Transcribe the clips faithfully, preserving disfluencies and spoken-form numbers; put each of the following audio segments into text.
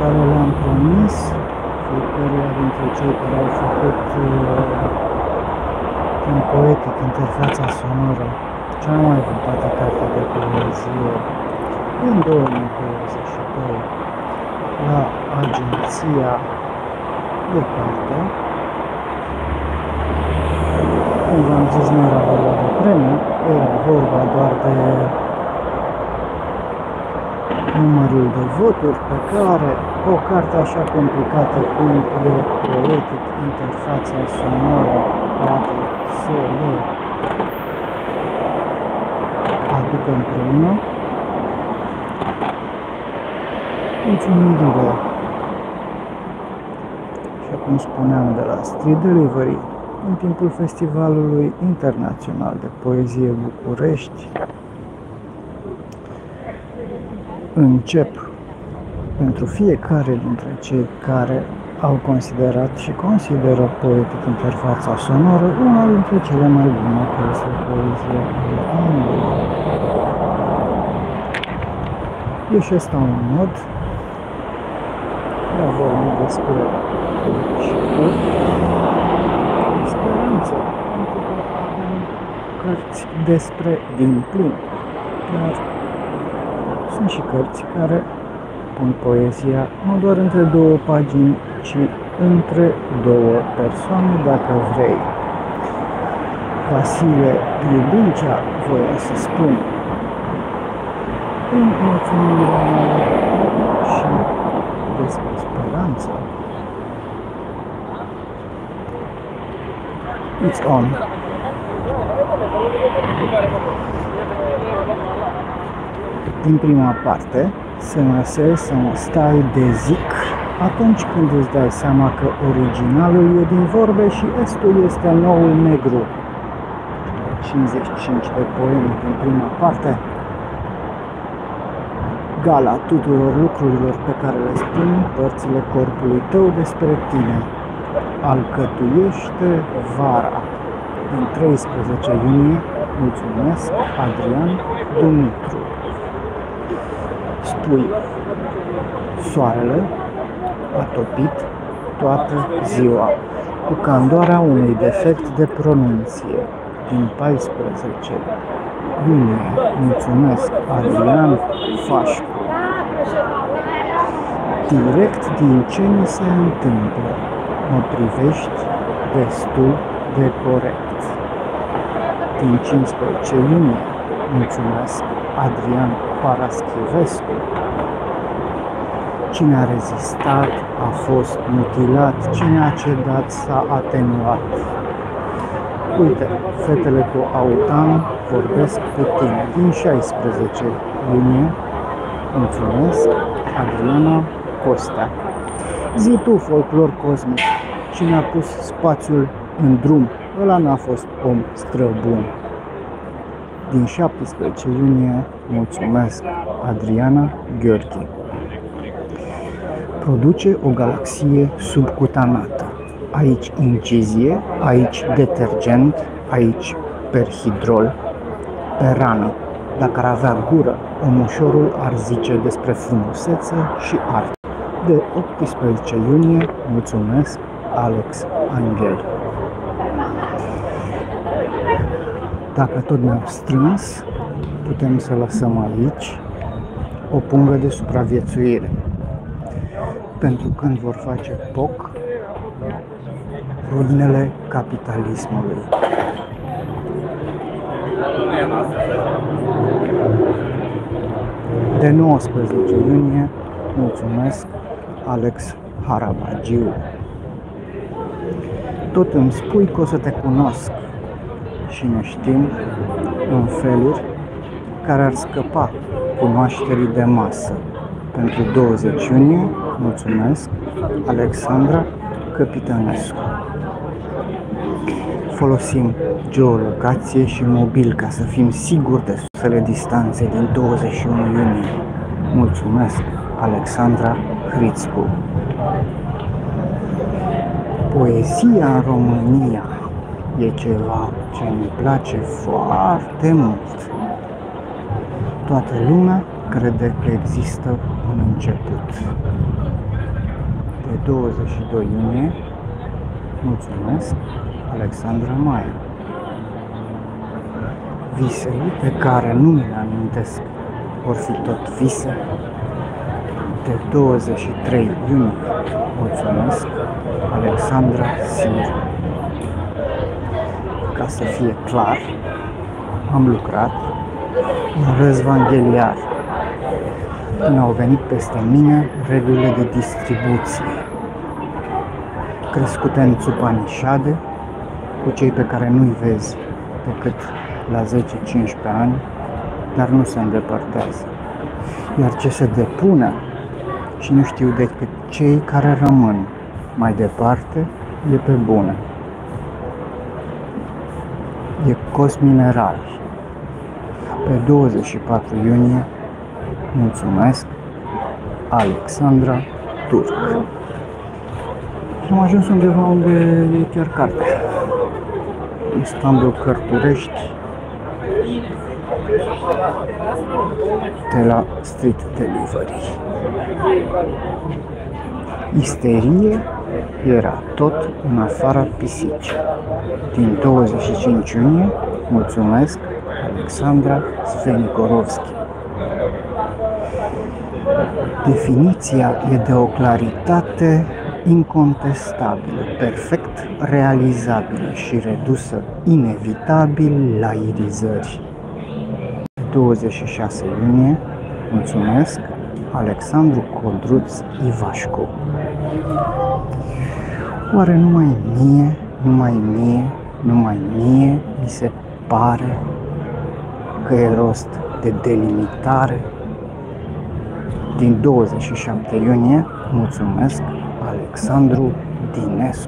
care le-am promis fiecăruia dintre cei care au făcut prin poetic interfața sonoră cea mai votată carte de poezie în două mii douăzeci și doi la agenția de carte. Cum v-am zis, nu era vorba de premiu, era vorba doar de numărul de voturi pe care o carte așa complicată cum e poetic interfața sonoră poate să le aducă împreună. Mulțumirile, așa cum spuneam, de la Street Delivery în timpul Festivalului Internațional de Poezie București încep pentru fiecare dintre cei care au considerat și consideră poetic interfața sonoră una dintre cele mai bune piese de poezie ale anului. E și ăsta un mod de a vorbi despre speranță, pentru că avem cărți despre din plin, dar sunt și cărți care pun poezia nu doar între două pagini, ci între două persoane, dacă vrei. Vasile Gribuncea voia să spun în mulțumirea mea și despre speranță. It's on. Din prima parte, să nasezi să mă stai de zic atunci când îți dai seama că originalul e din vorbe și estul este noul negru. cincizeci și cinci de poeme din prima parte. Gala tuturor lucrurilor pe care le spun părțile corpului tău despre tine. Alcătuiește vara. Din treisprezece iunie, mulțumesc, Adrian Dumitru. Spui, soarele a topit toată ziua, cu candoarea unui defect de pronunție. Din paisprezece iunie, mulțumesc, Adrian Fașcu. Direct din ce mi se întâmplă, mă privești destul de corect. Din cincisprezece iunie, mulțumesc, Adrian Paraschivescu. Cine a rezistat a fost mutilat, cine a cedat s-a atenuat. Uite, fetele cu autan vorbesc cu tine. Din șaisprezece iunie, mulțumesc, Adriana Costea. Zi tu, folclor cosmic, cine a pus spațiul în drum, ăla n-a fost om străbun. Din șaptesprezece iunie, mulțumesc, Adriana Gheorghe. Produce o galaxie subcutanată. Aici incizie, aici detergent, aici perhidrol, pe rană. Dacă ar avea gură, omușorul ar zice despre frumusețe și artă. De optsprezece iunie, mulțumesc, Alex Angel. Dacă tot ne-au strâns, putem să lăsăm aici o pungă de supraviețuire. Pentru când vor face poc rudnele capitalismului. De nouăsprezece iunie, mulțumesc, Alex Harabagiu. Tot îmi spui că o să te cunosc și ne știm în feluri care ar scăpa cunoașterii de masă. Pentru douăzeci iunie, mulțumesc, Alexandra Căpitănescu. Folosim geolocație și mobil ca să fim siguri de susele distanțe din douăzeci și unu iunie. Mulțumesc, Alexandra Hrițcu. Poezia în România e ceva ce mi place foarte mult. Toată lumea crede că există un început. Pe douăzeci și doi iunie, mulțumesc, Alexandra Maia. Visele pe care nu mi le amintesc vor fi tot vise. Pe douăzeci și trei iunie, mulțumesc, Alexandra Sir. Ca să fie clar, am lucrat în răzvangheliar până au venit peste mine regulile de distribuție, crescute în țupanișade, cu cei pe care nu-i vezi decât la zece cincisprezece ani, dar nu se îndepărtează. Iar ce se depune și nu știu decât cei care rămân mai departe, e pe bune. E Cos Mineral. Pe douăzeci și patru iunie, mulțumesc, Alexandra Turc. Și am ajuns undeva unde e chiar cartea. Istanbul Cărturești, de la Street Delivery. Isterie era tot în afara pisicii. Din douăzeci și cinci iunie, mulțumesc, Alexandra Svenikorovski. Definiția e de o claritate incontestabilă, perfect realizabilă și redusă inevitabil la irizări. douăzeci și șase iunie, mulțumesc, Alexandru Codruț Ivașcu. Oare numai mie, numai mie, numai mie mi se pare că e rost de delimitare? Din douăzeci și șapte iunie, mulțumesc, Alexandru Dinescu.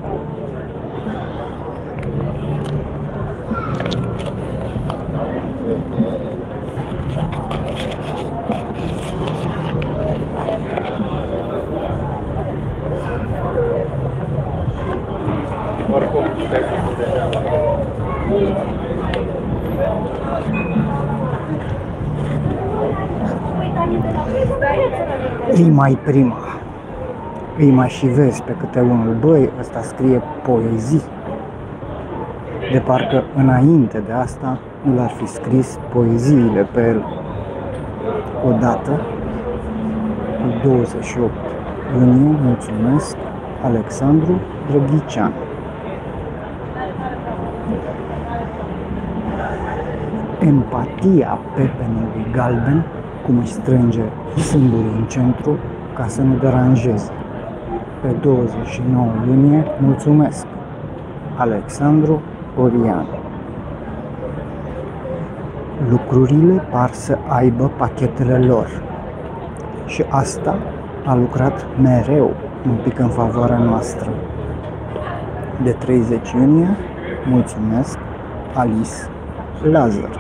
Îi mai prima, îi mai și vezi pe câte unul, băi, ăsta scrie poezii. De parcă înainte de asta nu l-ar fi scris poeziile pe el. Odată, cu douăzeci și opt iunie, mulțumesc, Alexandru Drăghician. Empatia pepenului galben, cum îi strânge sâmburii în centru ca să nu deranjeze. Pe douăzeci și nouă iunie, mulțumesc, Alexandru Orian. Lucrurile par să aibă pachetele lor și asta a lucrat mereu un pic în favoarea noastră. De treizeci iunie, mulțumesc, Alice Lazar.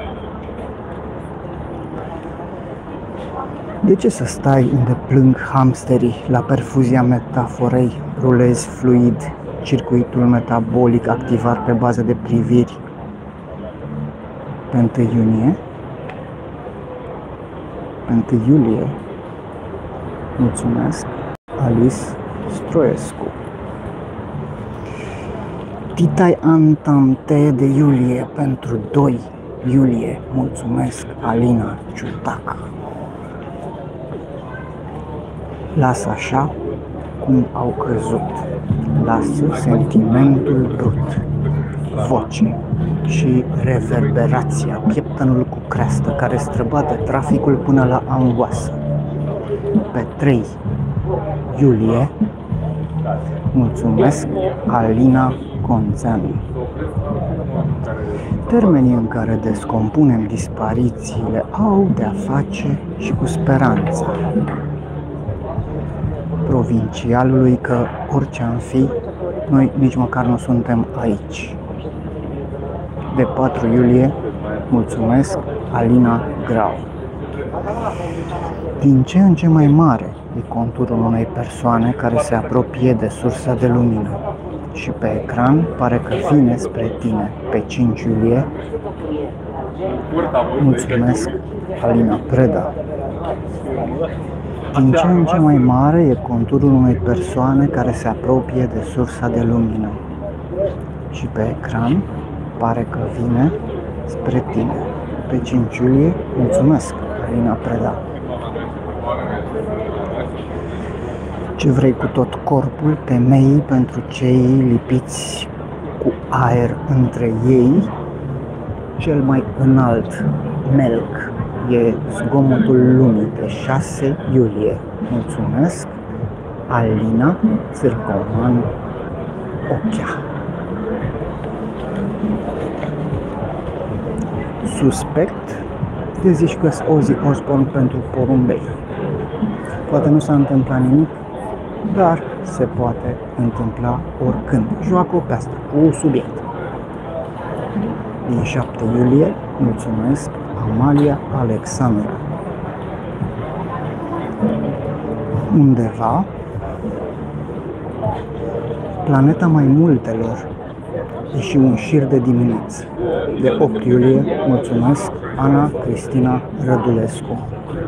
De ce să stai unde plâng hamsterii la perfuzia metaforei, rulezi fluid, circuitul metabolic activat pe bază de priviri? Pe întâi iunie, pe întâi iulie, mulțumesc, Alice Stroescu. Titai Antante de iulie pentru doi iulie, mulțumesc, Alina Ciutac. Lasă așa cum au căzut, lasă sentimentul brut, voce și reverberația, pieptănul cu creastă care străbate traficul până la angoasă. Pe trei iulie, mulțumesc, Alina Conțeanu. Termenii în care descompunem disparițiile au de-a face și cu speranța provincialului că orice am fi, noi nici măcar nu suntem aici. De patru iulie, mulțumesc, Alina Grau. Din ce în ce mai mare e conturul unei persoane care se apropie de sursa de lumină și pe ecran pare că vine spre tine. Pe cinci iulie, mulțumesc, Alina Preda. din ce în ce mai mare e conturul unei persoane care se apropie de sursa de lumină. Și pe ecran pare că vine spre tine. Pe cinci iulie, mulțumesc, Alina Preda. Ce vrei cu tot corpul, temeii pentru cei lipiți cu aer între ei, cel mai înalt melc e zgomotul lumii pe șase iulie. Mulțumesc, Alina Țârcoman Ochea. Suspect, te zici că-s Ozzy Osbourne pentru porumbei. Poate nu s-a întâmplat nimic, dar se poate întâmpla oricând. Joacă-o pe asta, cu subiect. Din șapte iulie, mulțumesc, Amalia Alexandra. Undeva, planeta mai multelor, e și un șir de dimineață. De opt iulie, mulțumesc, Ana Cristina Rădulescu.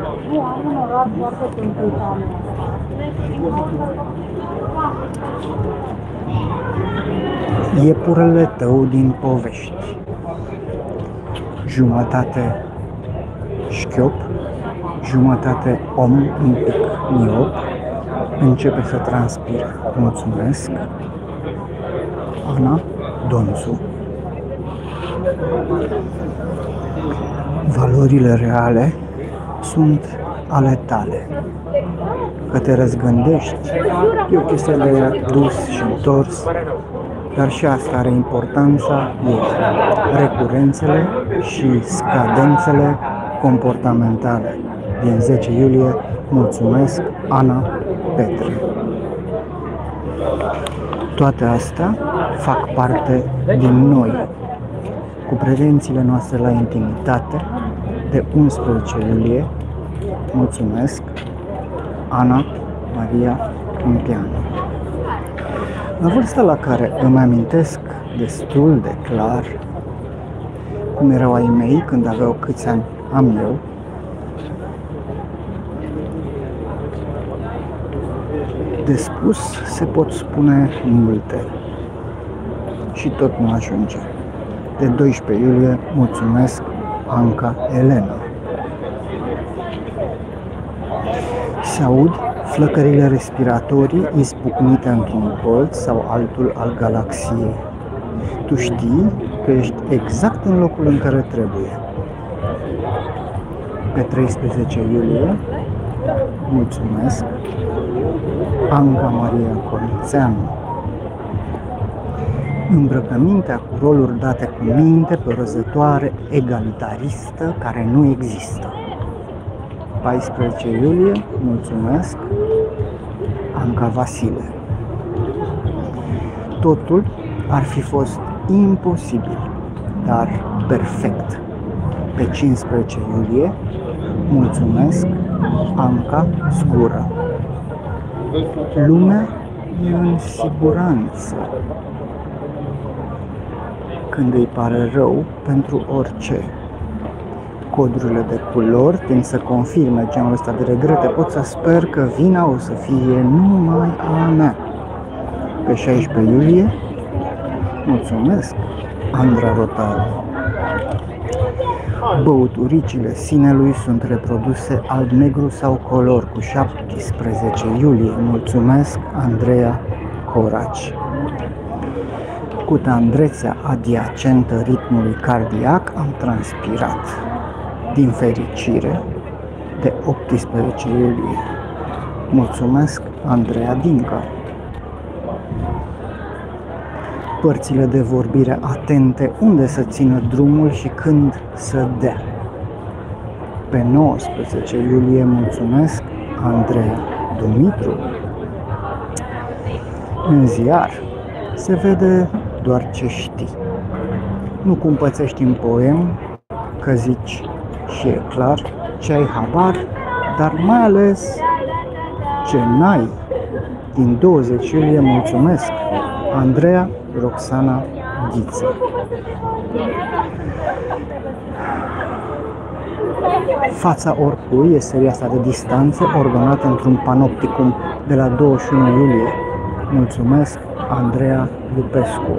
Iepurele tău din povești. Jumătate șchiop, jumătate om un pic miop, începe să transpire. Mulțumesc, Ana Donțu. Valorile reale sunt ale tale. Că te răzgândești, e o chestie de dus și întors, dar și asta are importanța ei. Recurențele și scadențele comportamentale. Din zece iulie, mulțumesc, Ana Petre. Toate astea fac parte din noi, cu pretențiile noastre la intimitate. De unsprezece iulie, mulțumesc, Ana Maria Câmpianu. La vârsta la care îmi amintesc destul de clar cum erau ai mei când aveau câți ani am eu, de spus se pot spune multe și tot nu ajunge. De doisprezece iulie, mulțumesc, Anca Elena. Se aud flăcările respiratorii izbucnite într-un colț sau altul al galaxiei. Tu știi că ești exact în locul în care trebuie. Pe treisprezece iulie, mulțumesc, Anca Maria Conițeanu. Îmbrăcămintea cu roluri date cu minte pe o răzătoare egalitaristă care nu există. paisprezece iulie, mulțumesc, Anca Vasile. Totul ar fi fost imposibil, dar perfect. Pe cincisprezece iulie, mulțumesc, Anca Zgură. Lumea e în siguranță când îi pare rău pentru orice. Codurile de culori tind să confirme genul ăsta de regrete. Pot să sper că vina o să fie numai a mea. Pe șaisprezece iulie, mulțumesc, Andra Rotaru. Băuturicile sinelui sunt reproduse alb-negru sau color cu șaptesprezece iulie. Mulțumesc, Andreea Coraci. Cu tandrețea adiacentă ritmului cardiac am transpirat. Din fericire, de optsprezece iulie. Mulțumesc, Andreea Dinca. Părțile de vorbire atente unde să țină drumul și când să dea. Pe nouăsprezece iulie, mulțumesc, Andreea Dumitru. În ziar se vede doar ce știi. Nu cum pățești în poem, că zici și e clar ce ai habar, dar mai ales ce n-ai. Din douăzeci iulie, mulțumesc, Andreea Roxana Ghiță. Fața oricui e seria asta de distanțe ordonată într-un panopticum de la douăzeci și unu iulie. Mulțumesc, Andreea Lupescu.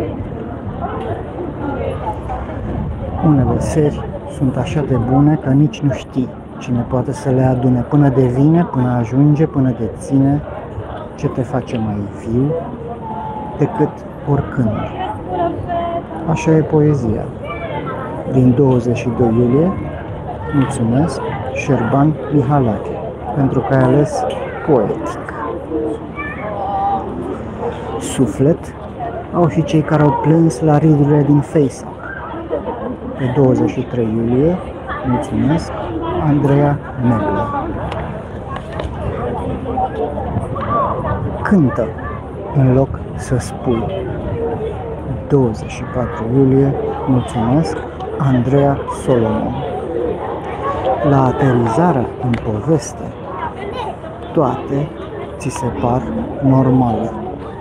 Unele seri sunt așa de bune că nici nu știi cine poate să le adune până devine, până ajunge, până deține ce te face mai viu decât oricând. Așa e poezia. Din douăzeci și doi iulie, mulțumesc, Șerban Mihalache, pentru că ai ales poetic. Suflet au și cei care au plâns la ridurile din FaceApp. Pe douăzeci și trei iulie, mulțumesc, Andreea Neblă. Cântă în loc să spui. douăzeci și patru iulie, mulțumesc, Andreea Solomon. La aterizarea în poveste, toate ți se par normale,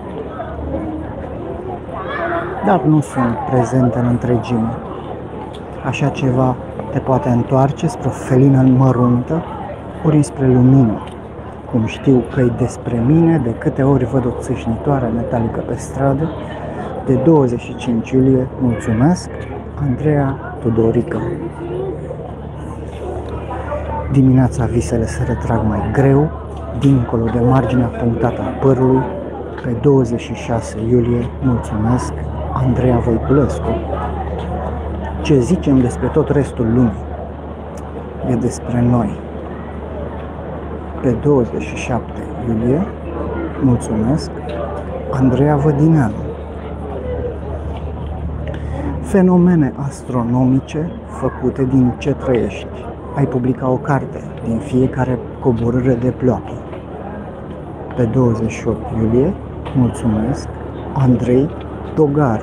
dar nu sunt prezente în întregime. Așa ceva te poate întoarce spre o felină măruntă, ori spre lumină. Cum știu că-i despre mine, de câte ori văd o țâșnitoare metalică pe stradă, de douăzeci și cinci iulie, mulțumesc, Andreea Tudorică. Dimineața visele se retrag mai greu, dincolo de marginea punctată a părului, pe douăzeci și șase iulie, mulțumesc, Andreea Voiculescu. Ce zicem despre tot restul lumii? E despre noi. Pe douăzeci și șapte iulie, mulțumesc, Andreea Vădineanu. Fenomene astronomice făcute din ce trăiești. Ai publicat o carte din fiecare coborâre de ploapă. Pe douăzeci și opt iulie, mulțumesc, Andrei Togaru.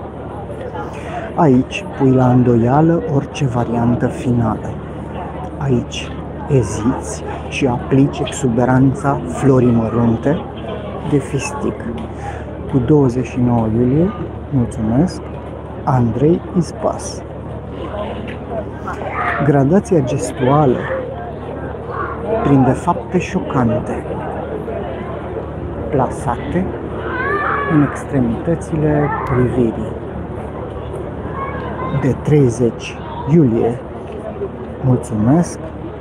Aici pui la îndoială orice variantă finală. Aici eziți și aplici exuberanța florii mărunte de fistic. Cu douăzeci și nouă iulie, mulțumesc, Andrei Ispas. Gradația gestuală prinde fapte șocante, plasate în extremitățile privirii. De treizeci iulie, mulțumesc,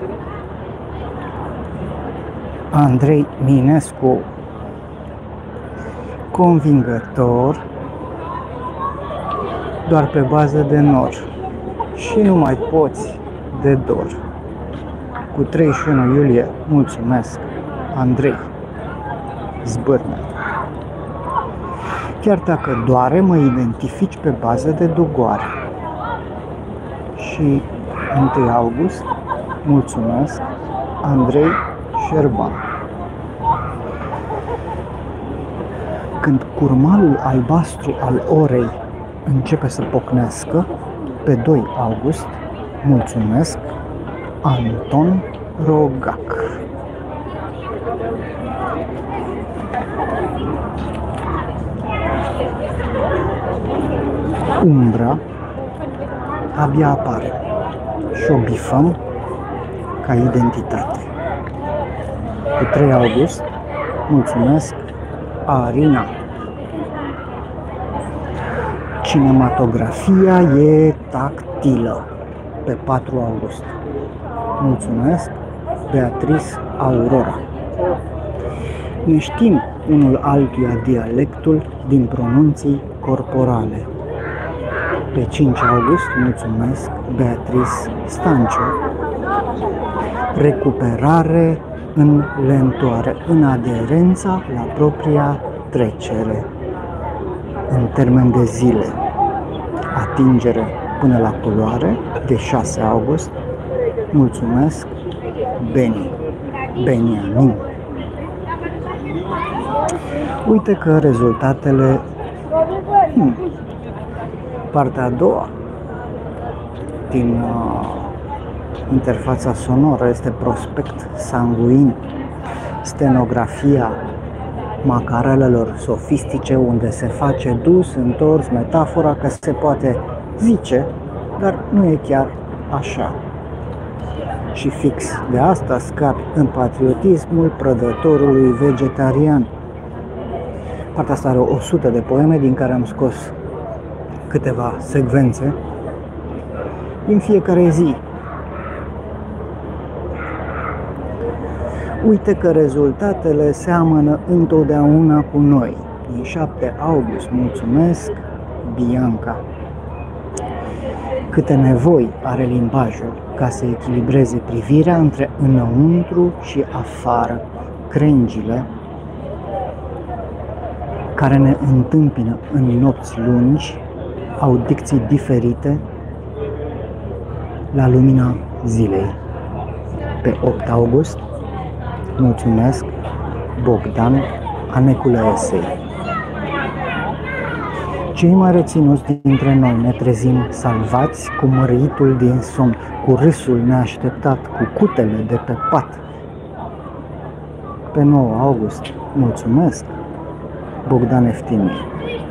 Andrei Minescu. Convingător doar pe bază de nor și nu mai poți de dor. Cu treizeci și unu iulie, mulțumesc, Andrei Zbârnă. Chiar dacă doare, mă identifici pe bază de dogoare. Și întâi august, mulțumesc, Andrei Șerban. Când curmalul albastru al orei începe să pocnească, pe doi august, mulțumesc, Anton Rogac. Umbra abia apare și o bifăm ca identitate. Pe trei august, mulțumesc, Arina. Cinematografia e tactilă. Pe patru august, mulțumesc, Beatrice Aurora. Ne știm unul altuia dialectul din pronunții corporale. Pe cinci august, mulțumesc, Beatrice Stanciu. Recuperare în lentoare, în aderența la propria trecere, în termen de zile. Atingere până la culoare, de șase august, mulțumesc, Beni, Beniamin. Uite că rezultatele, hmm, partea a doua din uh, interfața sonoră este prospect sanguin, stenografia macarelelor sofistice unde se face dus, întors, metafora că se poate zice, dar nu e chiar așa. Și fix de asta scapi în patriotismul prădătorului vegetarian. Partea asta are o sută de poeme, din care am scos câteva secvențe din fiecare zi. Uite că rezultatele seamănă întotdeauna cu noi. Din șapte august, mulțumesc, Bianca. Câte nevoi are limbajul ca să echilibreze privirea între înăuntru și afară. Crengile care ne întâmpină în nopți lungi au dicții diferite la lumina zilei. Pe opt august, mulțumesc, Bogdan, Anecule Esei. Cei mai reținuți dintre noi ne trezim salvați cu măritul din somn, cu râsul neașteptat, cu cutele de pe pat. Pe nouă august, mulțumesc, Bogdan Eftimie.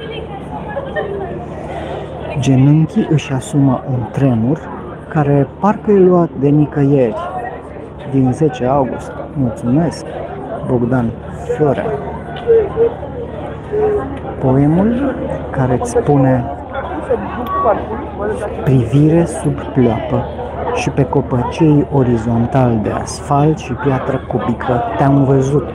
Genunchii își asumă un tremur care parcă e luat de nicăieri. Din zece august, mulțumesc, Bogdan Florea. Poemul care îți spune privire sub ploapă și pe copăcei orizontali de asfalt și piatră cubică te-am văzut.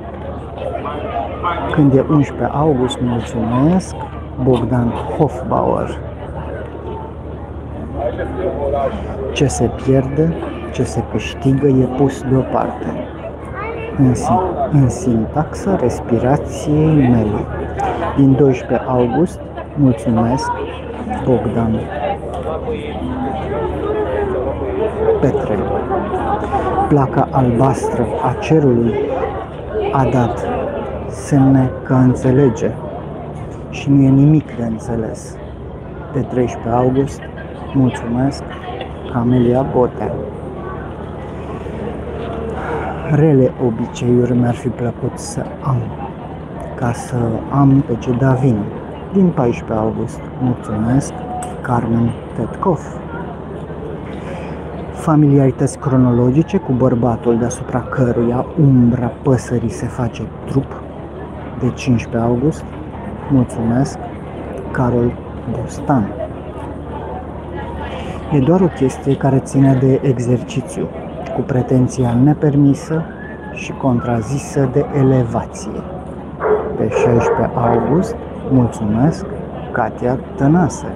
Când e unsprezece august, mulțumesc, Bogdan Hofbauer. Ce se pierde, ce se câștigă e pus deoparte. În, în sintaxa respirației mele. Din doisprezece august, mulțumesc, Bogdan Petre. Placa albastră a cerului a dat semne că înțelege și nu e nimic de înțeles. De treisprezece august, mulțumesc, Camelia Botea. Rele obiceiuri mi-ar fi plăcut să am, ca să am pe ce da vin. Din paisprezece august, mulțumesc, Carmen Tetkov. Familiarități cronologice cu bărbatul deasupra căruia umbra păsării se face trup. De cincisprezece august, mulțumesc, Carol Bostan. E doar o chestie care ține de exercițiu, cu pretenția nepermisă și contrazisă de elevație. Pe șaisprezece august, mulțumesc, Katia Tănase.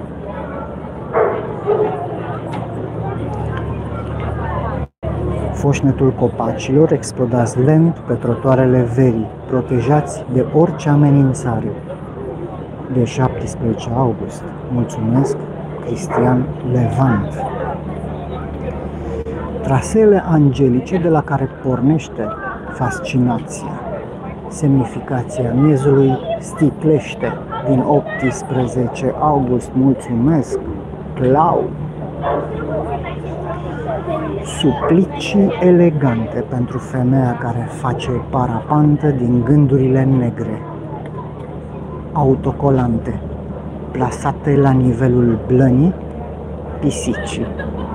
Foșnetul copacilor explodați lent pe trotuarele verii, protejați de orice amenințare. De șaptesprezece august, mulțumesc, Cristian Levant. Traseele angelice de la care pornește fascinația. Semnificația miezului sticlește. Din optsprezece august, mulțumesc, Clau. Suplicii elegante pentru femeia care face parapantă din gândurile negre. Autocolante, plasate la nivelul blănii pisicii.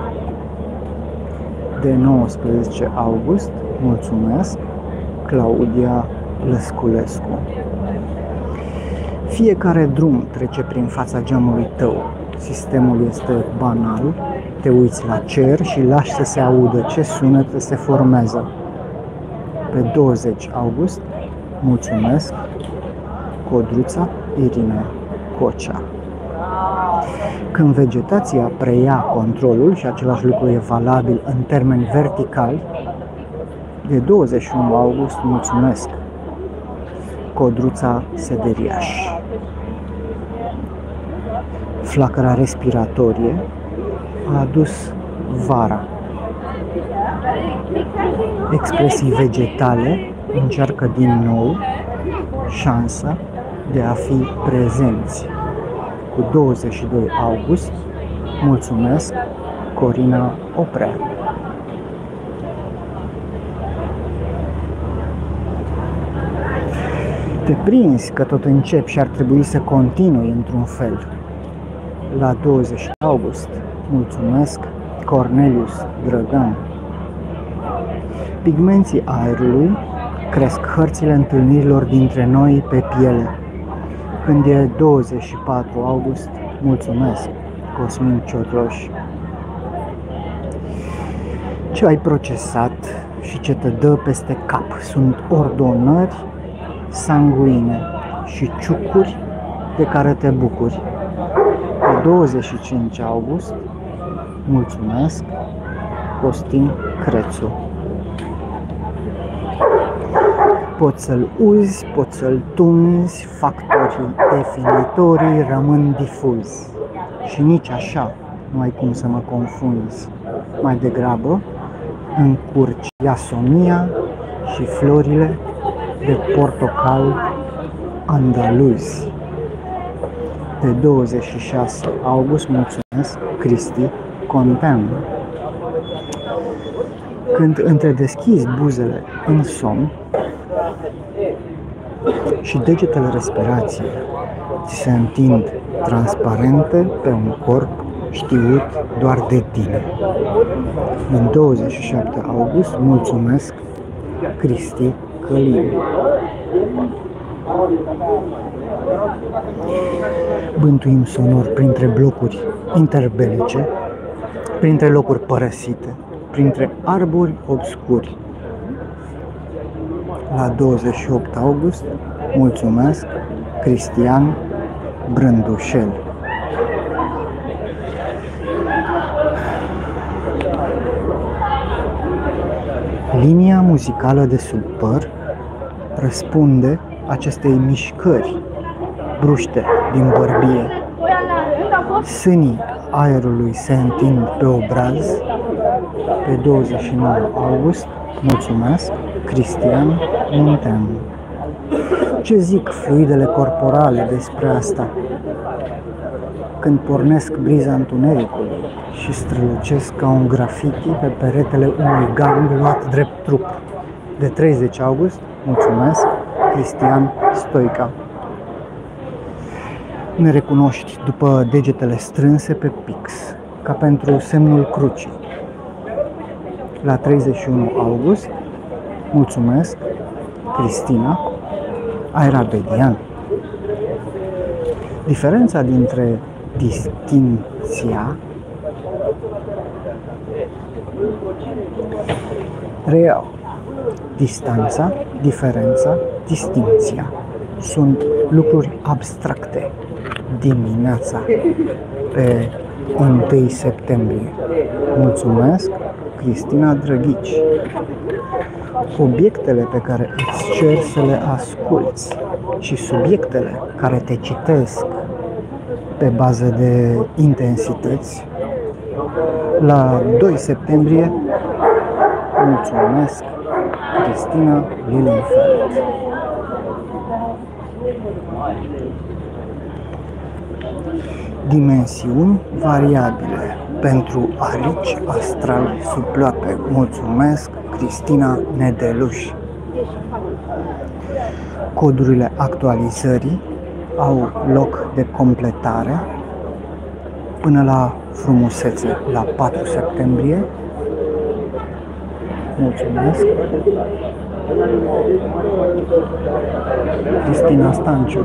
De nouăsprezece august, mulțumesc, Claudia Lăsculescu. Fiecare drum trece prin fața geamului tău. Sistemul este banal, te uiți la cer și lași să se audă ce sunete se formează. Pe douăzeci august, mulțumesc, Codruța Irina Cocea. Când vegetația preia controlul, și același lucru e valabil în termeni verticali, de douăzeci și unu august, mulțumesc, Codruța Sederiaș. Flacăra respiratorie a adus vara. Expresii vegetale încearcă din nou șansa de a fi prezenți. Cu douăzeci și doi august, mulțumesc, Corina Oprea. Te prinzi că tot încep și ar trebui să continui într-un fel. La douăzeci august, mulțumesc, Cornelius Drăgan. Pigmenții aerului cresc hărțile întâlnirilor dintre noi pe piele. Când e douăzeci și patru august, mulțumesc, Cosmin Ciotloș. Ce ai procesat și ce te dă peste cap sunt ordonări sanguine și ciucuri de care te bucuri. Pe douăzeci și cinci august, mulțumesc, Costin Crețu. Poți să-l uzi, poți să-l tunzi, factorii definitorii rămân difuzi. Și nici așa nu ai cum să mă confunzi. Mai degrabă încurci iasomia și florile de portocal andaluz. Pe douăzeci și șase august, mulțumesc, Cristi Contean. Când întredeschizi buzele în somn și degetele respirației ți se întind transparente pe un corp știut doar de tine. Din douăzeci și șapte august, mulțumesc, Cristi Călin. Bântuim sonor printre blocuri interbelice, printre locuri părăsite, printre arbori obscuri. La douăzeci și opt august, mulțumesc, Cristian Brândușel. Linia muzicală de sub păr răspunde acestei mișcări bruște din bărbie. Sânii aerului se întind pe obraz. Pe douăzeci și nouă august, mulțumesc, Cristian Munteanu. Ce zic fluidele corporale despre asta? Când pornesc briza întunericului și strălucesc ca un grafiti pe peretele unui gang luat drept trup. De treizeci august, mulțumesc, Cristian Stoica. Ne recunoști după degetele strânse pe pix, ca pentru semnul crucii. La treizeci și unu august, mulțumesc, Cristina Aerabedian. Diferența dintre distinția, reiau, distanța, diferența, distinția sunt lucruri abstracte. Dimineața pe întâi septembrie, mulțumesc, Cristina Drăghici. Obiectele pe care îți cer să le asculți și subiectele care te citesc pe bază de intensități, la doi septembrie, mulțumesc, Cristina Lilienfeld. Dimensiuni variabile pentru arici astrali sub ploape, mulțumesc, Cristina Nedeluș. Codurile actualizării au loc de completare până la frumusețe, la patru septembrie. Mulțumesc, Cristina Stanciu.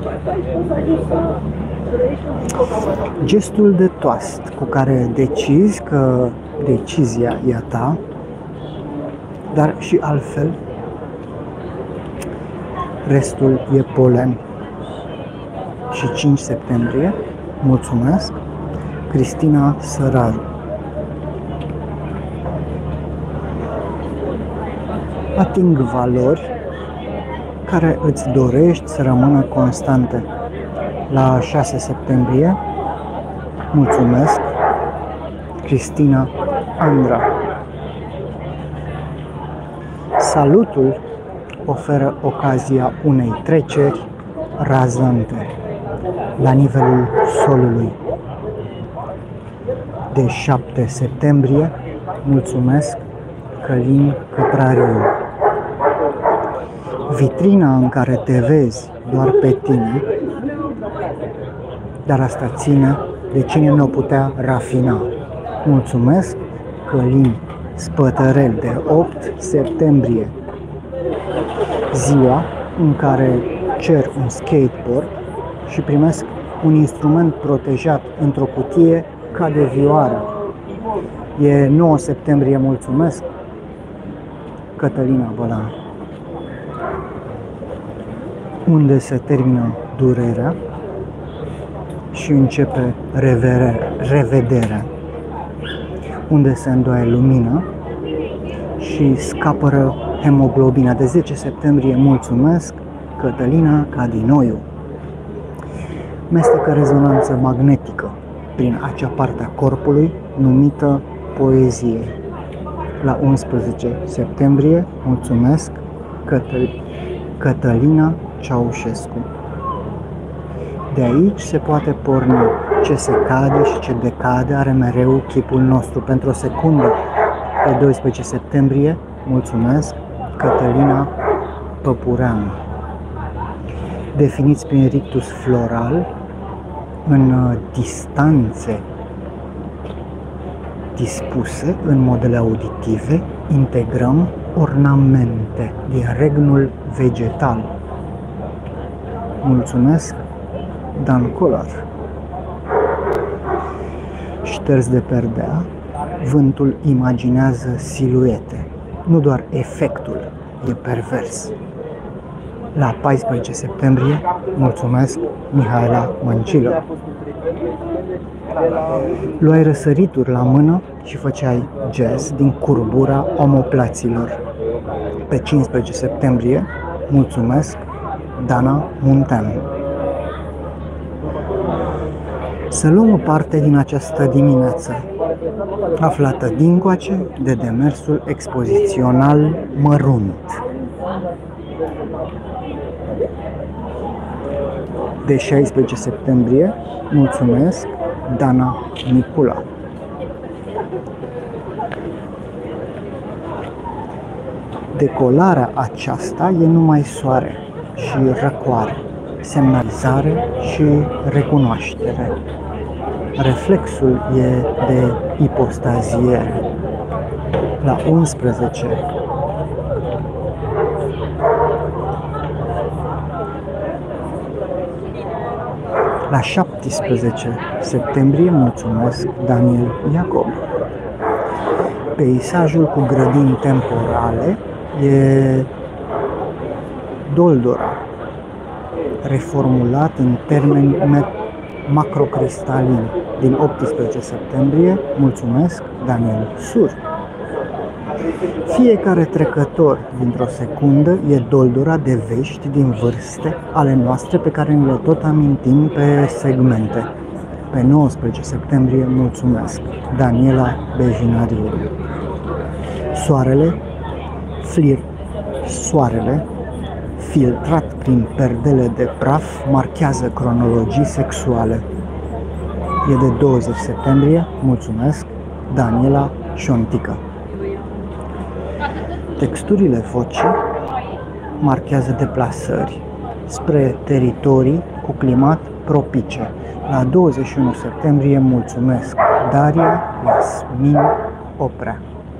Gestul de toast cu care decizi că decizia e a ta, dar și altfel, restul e polen. Și cinci septembrie, mulțumesc, Cristina Săraru. Ating valori care îți dorești să rămână constante. La șase septembrie, mulțumesc, Cristina Andra. Salutul oferă ocazia unei treceri razante la nivelul solului. De șapte septembrie, mulțumesc, Călin Căprariu. Vitrina în care te vezi doar pe tine, dar asta ține de cine ne-o putea rafina. Mulțumesc, Călin Spătărel de opt septembrie, ziua în care cer un skateboard și primesc un instrument protejat într-o cutie ca de vioară. E nouă septembrie, mulțumesc, Cătălina Bălan. Unde se termină durerea și începe revere, revederea. Unde se îndoaie lumină și scapără hemoglobina. De zece septembrie, mulțumesc, Cătălina Cadinoiu. Mestecă rezonanță magnetică prin acea parte a corpului numită poezie. La unsprezece septembrie, mulțumesc, Cătăl- Cătălina Ceaușescu. De aici se poate porni. Ce se cade și ce decade are mereu chipul nostru. Pentru o secundă, pe doisprezece septembrie, mulțumesc, Cătălina Păpureanu. Definiți prin rictus floral, în distanțe dispuse în modele auditive, integrăm ornamente din regnul vegetal. Mulțumesc, Dan Colar. Șters de perdea, vântul imaginează siluete, nu doar efectul e pervers. La paisprezece septembrie, mulțumesc, Mihaela Măncilă. Luai răsărituri la mână și făceai jazz din curbura omoplaților. Pe cincisprezece septembrie, mulțumesc, Dana Muntean. Să luăm o parte din această dimineață, aflată dincoace de demersul expozițional mărunt. De șaisprezece septembrie, mulțumesc, Dana Nicula. Decolarea aceasta e numai soare și răcoare, semnalizare și recunoaștere. Reflexul e de ipostaziere. La unsprezece La șaptesprezece septembrie, mulțumesc, Daniel Iacob. Peisajul cu grădini temporale e Doldora, reformulat în termeni macrocristalini. Din optsprezece septembrie, mulțumesc, Daniel Sur. Fiecare trecător dintr-o secundă e doldora de vești din vârste ale noastre pe care ne le tot amintim pe segmente. Pe nouăsprezece septembrie, mulțumesc, Daniela Bejinariu. Soarele, flir, soarele, filtrat prin perdele de praf, marchează cronologii sexuale. E de douăzeci septembrie, mulțumesc, Daniela Șontică. Texturile vocii marchează deplasări spre teritorii cu climat propice. La douăzeci și unu septembrie, mulțumesc, Daria Iasmin Oprea.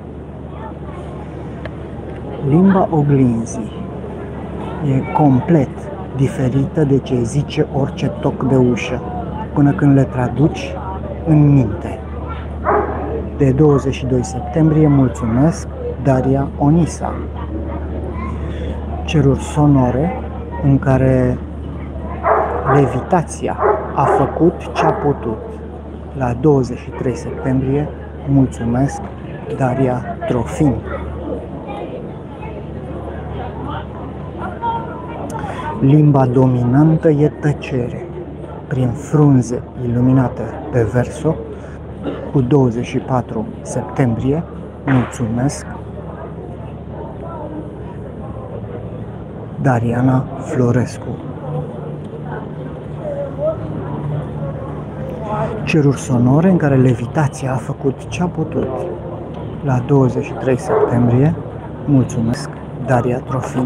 Limba oglinzii e complet diferită de ce zice orice toc de ușă, până când le traduci în minte. De douăzeci și doi septembrie, mulțumesc, Daria Onisa. Ceruri sonore în care levitația a făcut ce a putut. La douăzeci și trei septembrie, mulțumesc, Daria Trofin. Limba dominantă e tăcere, prin frunze iluminate pe verso. Cu douăzeci și patru septembrie, mulțumesc, Dariana Florescu. Ceruri sonore în care levitația a făcut ce a putut. La douăzeci și trei septembrie, mulțumesc, Daria Trofin.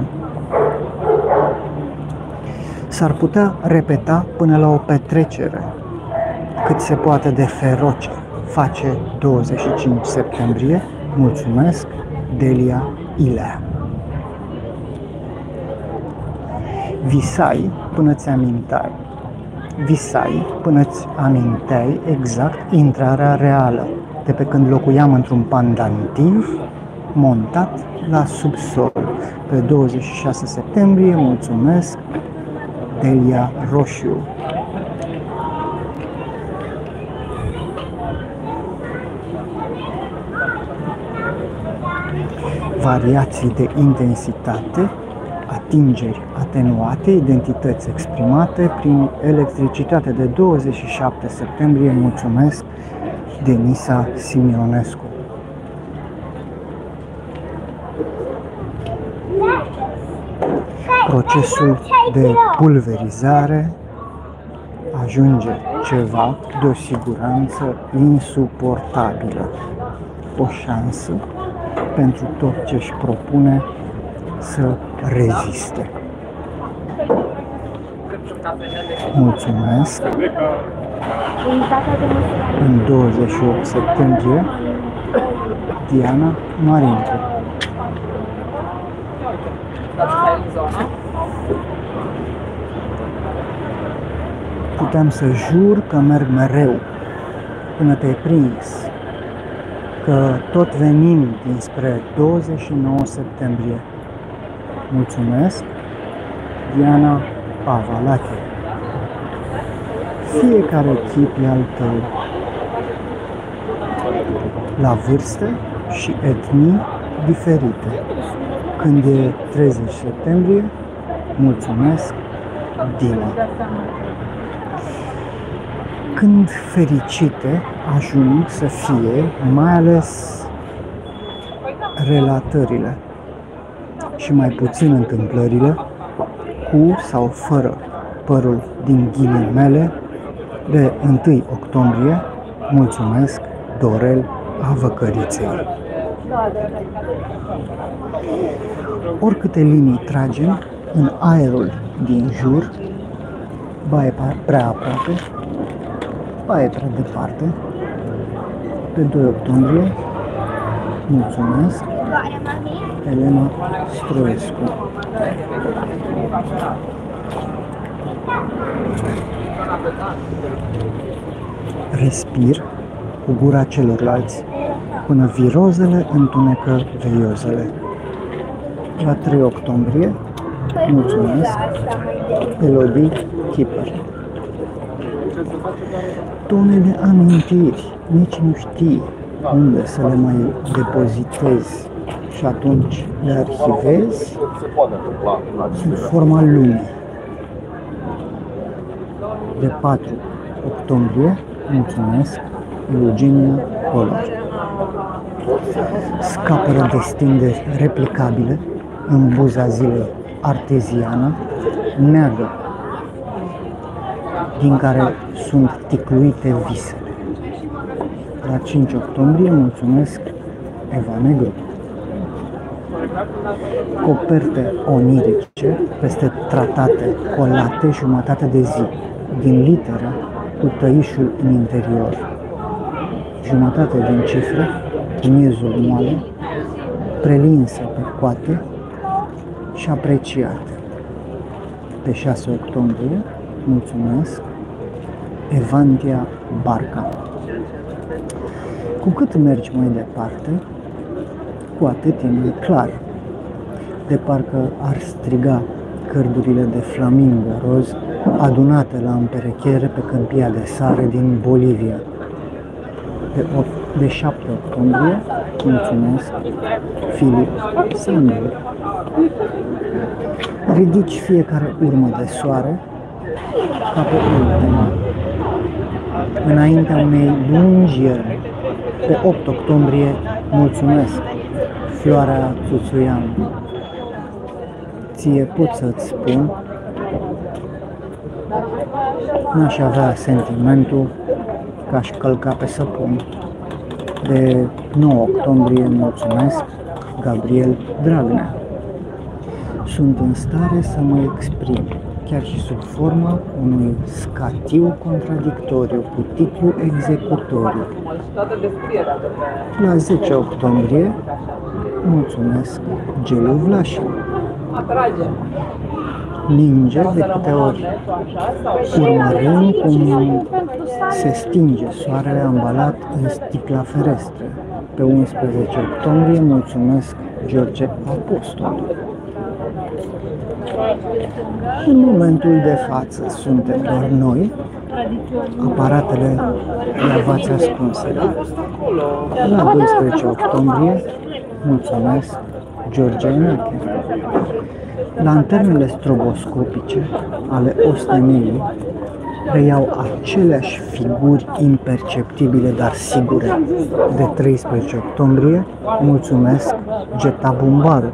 S-ar putea repeta până la o petrecere cât se poate de feroce face douăzeci și cinci septembrie, Mulțumesc, Delia Ilea. Visai până-ți amintai. Visai până-ți aminteai exact intrarea reală, de pe când locuiam într-un pandantiv montat la subsol. Pe douăzeci și șase septembrie, mulțumesc, Delia Roșiu. Variații de intensitate, atingeri atenuate, identități exprimate prin electricitate de douăzeci și șapte septembrie, mulțumesc, Denisa Simionescu. Procesul de pulverizare ajunge ceva de o siguranță insuportabilă, o șansă pentru tot ce își propune să reziste. Mulțumesc! În douăzeci și opt septembrie, Diana Marincu. Puteam să jur că merg mereu până te-ai prins, că tot venim dinspre douăzeci și nouă septembrie. Mulțumesc, Diana Pavalache. Fiecare chip e al tău, la vârste și etnii diferite. Când e treizeci septembrie, mulțumesc, Dima. Când fericite ajung să fie, mai ales relatările și mai puțin întâmplările, cu sau fără părul din ghilimele, de întâi octombrie, mulțumesc, Dorel Avăcăriței. Oricâte linii tragem în aerul din jur, ba e prea aproape, ba e prea departe, pe doi octombrie, mulțumesc, Elena Stroescu. Respir cu gura celorlalți până virozele întunecă veiozele. La trei octombrie, mulțumesc, Elodie Kipper. Tone de amintiri, nici nu știi unde să le mai depozitezi și atunci le arhivezi sub forma lumii. De patru octombrie, mulțumesc, Eugenia Color. Scapără destinde replicabile în buza zilei arteziană, neagră, din care sunt ticluite visele. La cinci octombrie, mulțumesc, Eva Negru. Coperte onirice peste tratate colate jumătate de zi, din literă cu tăișul în interior. Jumătate din cifre, cu miezul moale, prelinse pe coate și apreciate. Pe șase octombrie, mulțumesc, Evantia Barca. Cu cât mergi mai departe, cu atât e mai clar. De parcă ar striga cărdurile de flamingo roz adunate la împerechiere pe câmpia de sare din Bolivia. De, de șapte octombrie, mulțumesc, Filip Sandu. Ridici fiecare urmă de soare ca pe ultima, înaintea unei lungi ierni. Pe opt octombrie, mulțumesc, Floarea Țuțuian. Ție pot să-ți spun, n-aș avea sentimentul că aș călca pe săpun. De nouă octombrie, mulțumesc, Gabriel Dragnea. Sunt în stare să mă exprim chiar și sub forma unui scatiu contradictoriu cu titlu executoriu. La zece octombrie, mulțumesc Gelu Vlașin. Ninge de câte ori, urmărind cum se stinge soarele ambalat în sticla ferestră. Pe unsprezece octombrie, mulțumesc George Apostol. În momentul de față suntem doar noi, aparatele le avați ascunse. La doisprezece octombrie, mulțumesc George Enache. Lanternele stroboscopice ale ostenelii reiau aceleași figuri imperceptibile, dar sigure. De treisprezece octombrie, mulțumesc Geta Bumbaru.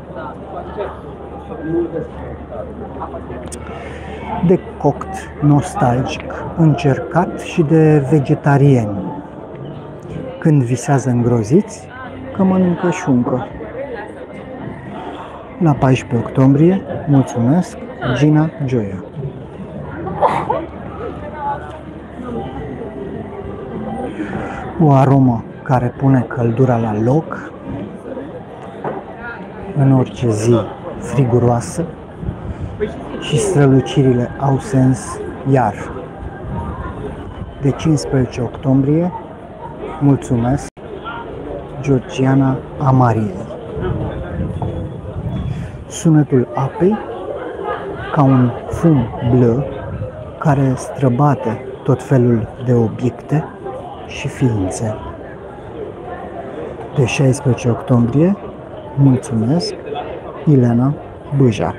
De coct nostalgic, încercat și de vegetarieni. Când visează îngroziți, că mănâncă șuncă. La paisprezece octombrie, mulțumesc Gina Gioia. O aromă care pune căldura la loc în orice zi friguroasă și strălucirile au sens iar. De cincisprezece octombrie, mulțumesc Georgiana Amariei. Sunetul apei ca un fum bleu care străbate tot felul de obiecte și ființe. De șaisprezece octombrie, mulțumesc Ileana Bâja.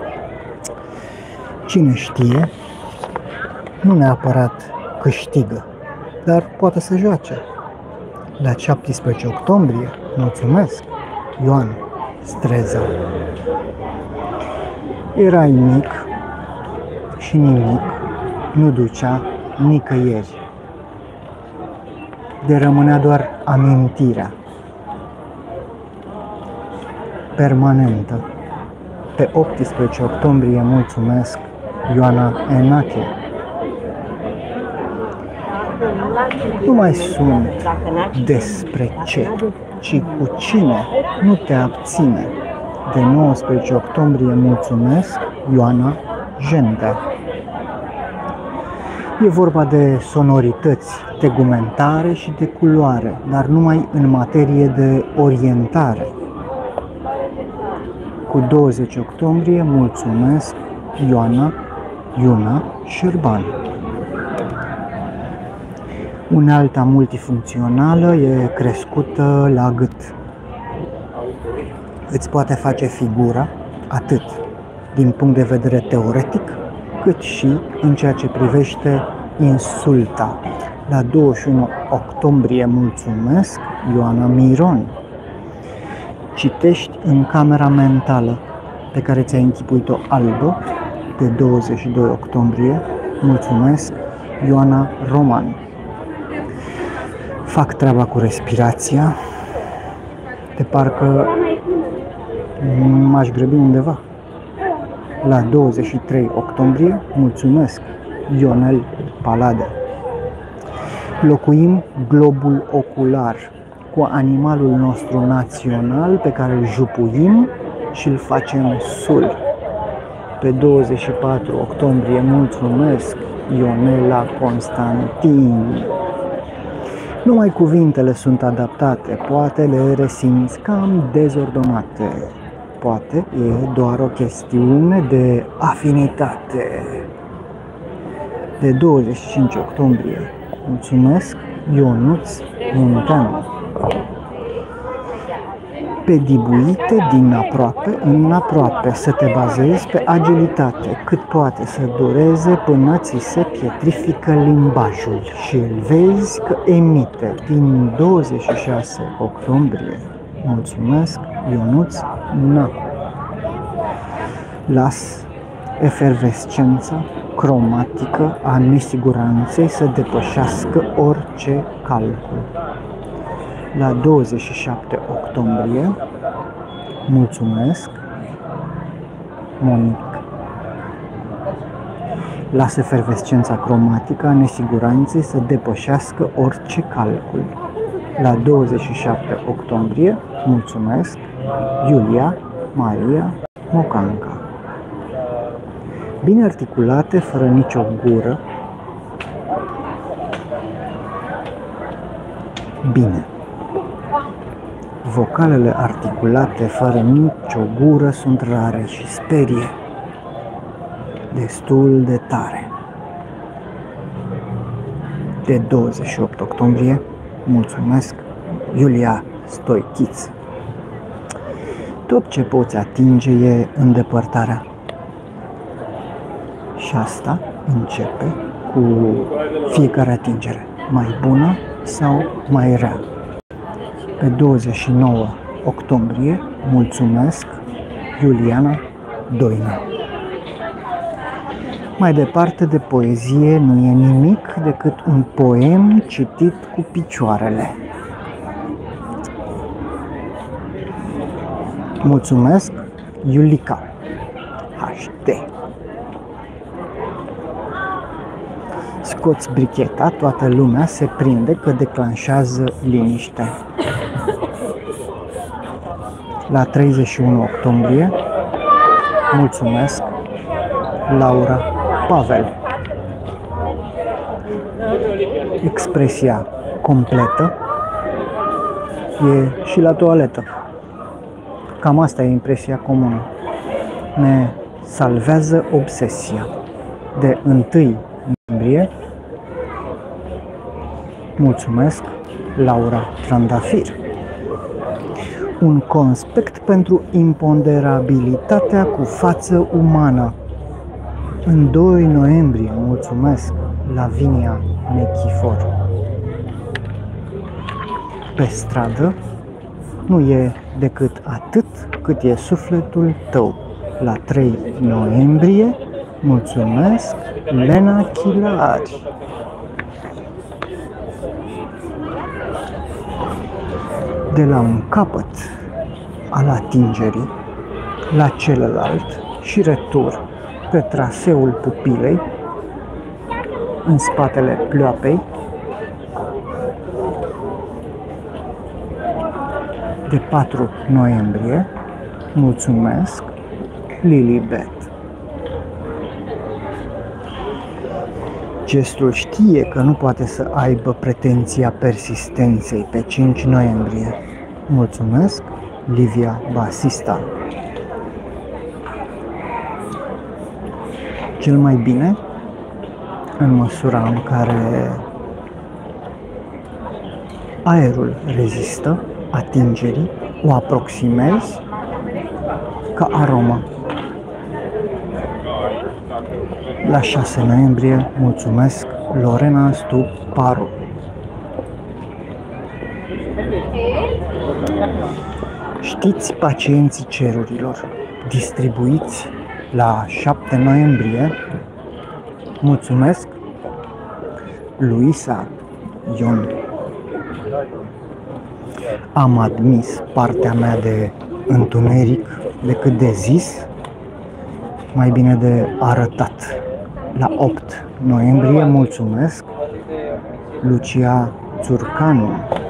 Cine știe, nu neapărat câștigă, dar poate să joace. La șaptesprezece octombrie, mulțumesc Ioan Streza. Erai mic și nimic nu ducea nicăieri. De rămânea doar amintirea permanentă. Pe optsprezece octombrie, mulțumesc Ioana Enache. Nu mai sunt despre ce, ci cu cine nu te abține. De nouăsprezece octombrie, mulțumesc Ioana Jendea. E vorba de sonorități tegumentare și de culoare, dar numai în materie de orientare. Cu douăzeci octombrie, mulțumesc Ioana Iuna Șerban. Unealta multifuncțională e crescută la gât. Îți poate face figura atât din punct de vedere teoretic, cât și în ceea ce privește insulta. La douăzeci și unu octombrie, mulțumesc Ioana Miron. Citești în camera mentală pe care ți-ai închipuit-o albă. De douăzeci și doi octombrie, mulțumesc Ioana Roman. Fac treaba cu respirația, de parcă m-aș grăbi undeva. La douăzeci și trei octombrie, mulțumesc Ionel Palade. Locuim globul ocular cu animalul nostru național pe care îl jupuim și îl facem sul. Pe douăzeci și patru octombrie, mulțumesc Ionela Constantin. Numai cuvintele sunt adaptate, poate le resimți cam dezordonate. Poate e doar o chestiune de afinitate. De douăzeci și cinci octombrie, mulțumesc Ionuț Munteanu. Pe dibuite din aproape în aproape, să te bazezi pe agilitate, cât poate să dureze până ți se pietrifică limbajul și îl vezi că emite. Din douăzeci și șase octombrie, mulțumesc Ionuț Nacu. Las efervescența cromatică a nesiguranței să depășească orice calcul. La douăzeci și șapte octombrie, mulțumesc Monic. lasă efervescența cromatică a nesiguranței să depășească orice calcul. La douăzeci și șapte octombrie, mulțumesc, Iulia Maria Mocanca. Bine articulate, fără nicio gură. Bine. Vocalele articulate fără nicio gură sunt rare și sperie. Destul de tare. De douăzeci și opt octombrie, mulțumesc, Iulia Stoichiț. Tot ce poți atinge e îndepărtarea. Și asta începe cu fiecare atingere, mai bună sau mai rea. Pe douăzeci și nouă octombrie, mulțumesc, Iuliana Doina. Mai departe de poezie nu e nimic decât un poem citit cu picioarele. Mulțumesc, Iulica H T. Scoți bricheta, toată lumea se prinde că declanșează liniște. La treizeci și unu octombrie, mulțumesc, Laura Pavel. Expresia completă e și la toaletă. Cam asta e impresia comună. Ne salvează obsesia. De întâi noiembrie, mulțumesc, Laura Trandafir. Un conspect pentru imponderabilitatea cu față umană. În doi noiembrie, mulțumesc, Lavinia Nechifor. Pe stradă nu e decât atât cât e sufletul tău. La trei noiembrie, mulțumesc, Lena Chilari. De la un capăt al atingerii la celălalt și retur pe traseul pupilei, în spatele pleoapei, de patru noiembrie, mulțumesc, Lilibet. Gestul știe că nu poate să aibă pretenția persistenței pe cinci noiembrie. Mulțumesc, Livia Basista. Cel mai bine, în măsura în care aerul rezistă atingerii, o aproximezi ca aromă. La șase noiembrie, mulțumesc, Lorena Stuparu. Știți pacienții cerurilor, distribuiți la șapte noiembrie, mulțumesc, Luisa Ion. Am admis partea mea de întuneric decât de zis, mai bine de arătat. La opt noiembrie, mulțumesc, Lucia Țurcanu.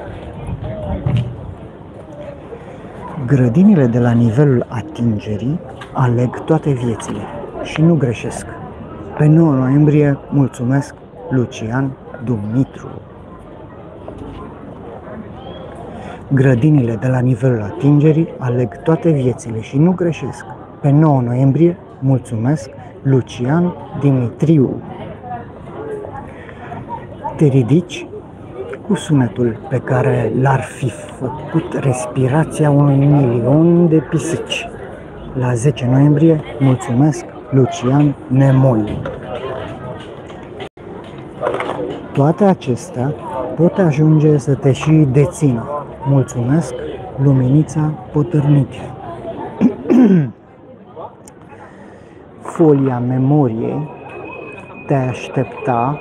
Grădinile de la nivelul atingerii aleg toate viețile și nu greșesc. Pe nouă noiembrie, mulțumesc, Lucian Dumitru. Grădinile de la nivelul atingerii aleg toate viețile și nu greșesc. Pe nouă noiembrie, mulțumesc, Lucian Dimitriu. Te ridici cu sunetul pe care l-ar fi făcut respirația unui milion de pisici. La zece noiembrie, mulțumesc, Lucian Nemoi. Toate acestea pot ajunge să te și dețină. Mulțumesc, Luminița Potârniche. Folia memoriei te aștepta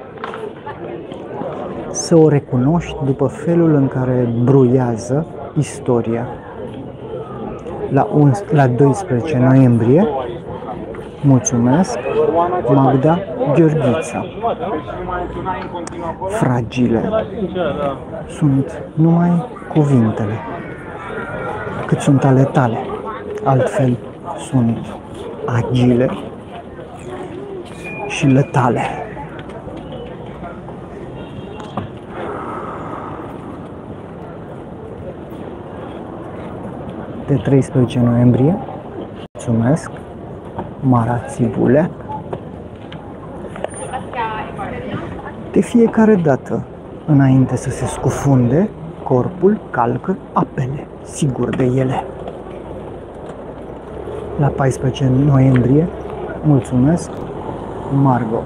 să o recunoști după felul în care bruiază istoria. La, doisprezece noiembrie, Mulțumesc, Magda Gheorghița. Fragile sunt numai cuvintele, cât sunt ale tale, altfel sunt agile și letale. De treisprezece noiembrie, mulțumesc, Mara Țibule. De fiecare dată, înainte să se scufunde, corpul calcă apele, sigur de ele. La paisprezece noiembrie, mulțumesc, Margo.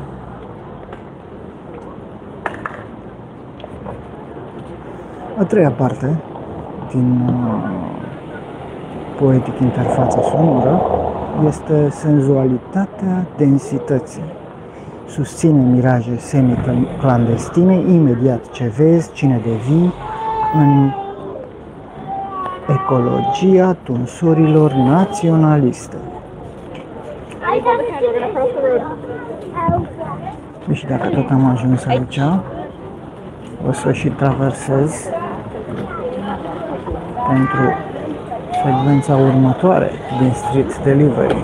A treia parte din uh, Poetic Interfața Sonoră este senzualitatea densității. Susține miraje semi-clandestine imediat ce vezi cine devii în ecologia tunsurilor naționaliste. Și dacă tot am ajuns aici, o să și traversez pentru secvența următoare din Street Delivery.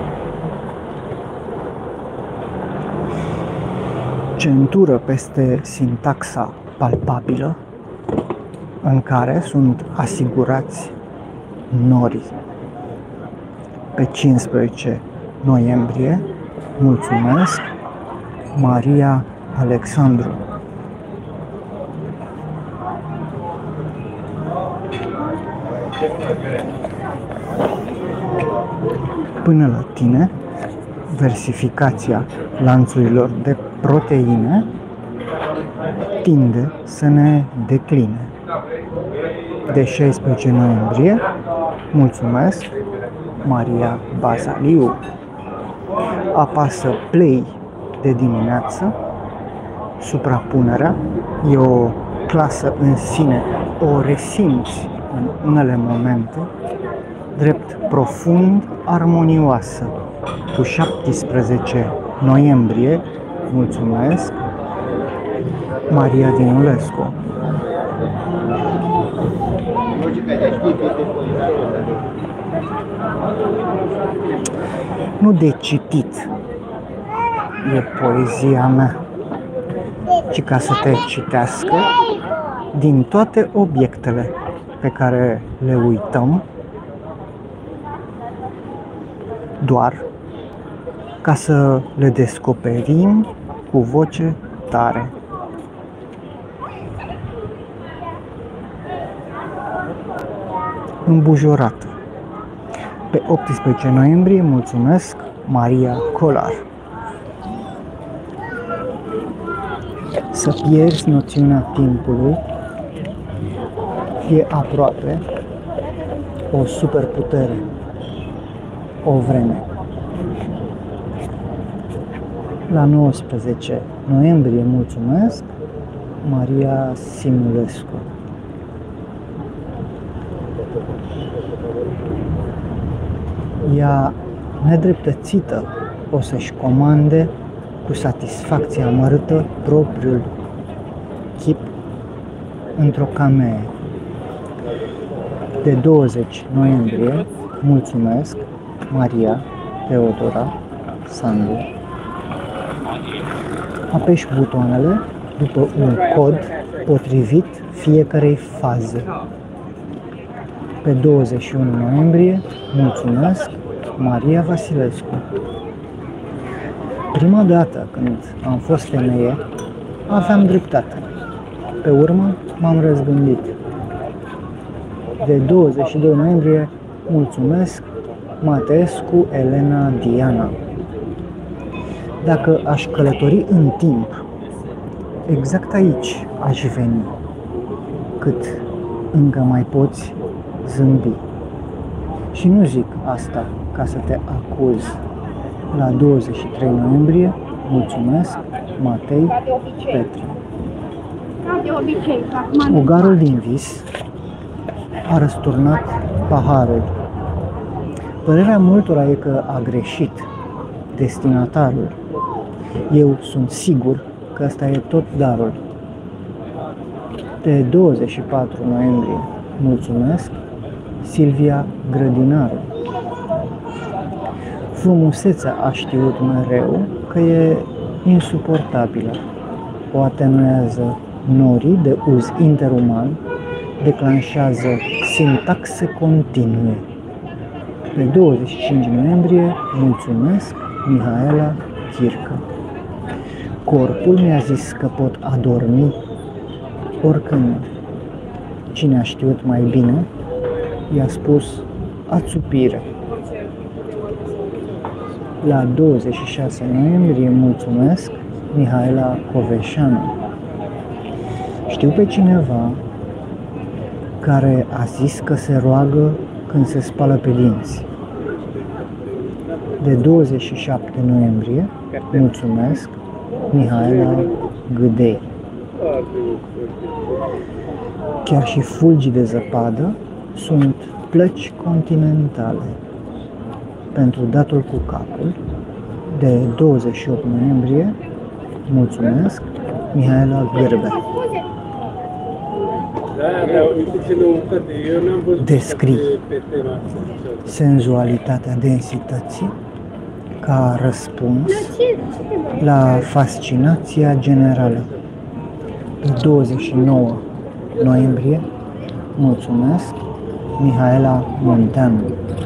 Centură peste sintaxa palpabilă în care sunt asigurați norii. Pe cincisprezece noiembrie, mulțumesc, Maria Alexandru. Până la tine, versificația lanțurilor de proteine tinde să ne decline. De șaisprezece noiembrie, mulțumesc, Maria Bazaliu. Apasă play de dimineață, suprapunerea e o clasă în sine, o resimți în unele momente, drept profund armonioasă. Cu șaptesprezece noiembrie, mulțumesc, Maria Dinulescu. Nu de citit e poezia mea, ci ca să te citească din toate obiectele pe care le uităm, doar ca să le descoperim cu voce tare. Îmbujorată. Pe optsprezece noiembrie, mulțumesc, Maria Colar. Să pierzi noțiunea timpului e aproape o superputere, o vreme. La nouăsprezece noiembrie, mulțumesc, Maria Simulescu. Ea nedreptățită o să-și comande cu satisfacție amărâtă propriul chip într-o camee. De douăzeci noiembrie, mulțumesc, Maria Teodora Sandu. Apeși butoanele după un cod potrivit fiecarei faze. Pe douăzeci și unu noiembrie, mulțumesc, Maria Vasilescu. Prima dată când am fost femeie, aveam dreptate. Pe urmă, m-am răzgândit. De douăzeci și doi noiembrie, mulțumesc, Mateescu Elena Diana. Dacă aș călători în timp, exact aici aș veni, cât încă mai poți zâmbi. Și nu zic asta ca să te acuz. La douăzeci și trei noiembrie, mulțumesc, Matei Petri. Ogarul din vis a răsturnat paharul. Părerea multora e că a greșit. destinatarul. Eu sunt sigur că ăsta e tot darul. De douăzeci și patru noiembrie, mulțumesc, Silvia Grădinaru. Frumusețea a știut mereu că e insuportabilă. O atenuează norii de uz interuman, declanșează sintaxe continue. Pe douăzeci și cinci noiembrie, mulțumesc, Mihaela Chircă. Corpul mi-a zis că pot adormi oricând. Cine a știut mai bine, i-a spus ațupire. La douăzeci și șase noiembrie, mulțumesc, Mihaela Coveșanu. Știu pe cineva care a zis că se roagă când se spală pe dinți. De douăzeci și șapte noiembrie, mulțumesc, Mihaela Gâdei. Chiar și fulgii de zăpadă sunt plăci continentale. Pentru datul cu capul, de douăzeci și opt noiembrie, mulțumesc, Mihaela Gârbe. Descrii senzualitatea densității ca răspuns la fascinația generală. Pe douăzeci și nouă noiembrie, mulțumesc, Mihaela Munteanu.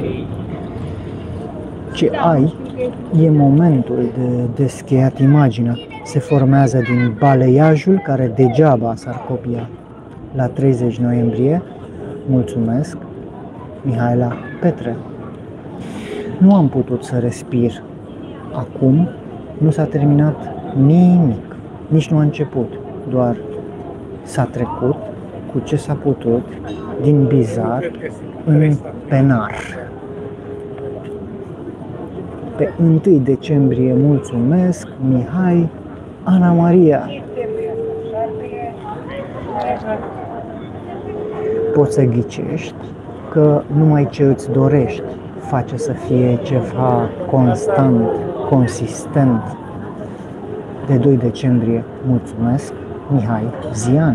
Ce ai e momentul de descheiat imaginea. Se formează din baleiajul care degeaba s-ar copia. La treizeci noiembrie, mulțumesc, Mihaela Petre. Nu am putut să respir. Acum nu s-a terminat nimic, nici nu a început, doar s-a trecut cu ce s-a putut din bizar în penar. Pe întâi decembrie, mulțumesc, Mihai Ana Maria. Poți să ghicești că numai ce îți dorești face să fie ceva constant, consistent. De doi decembrie, mulțumesc, Mihai Zian.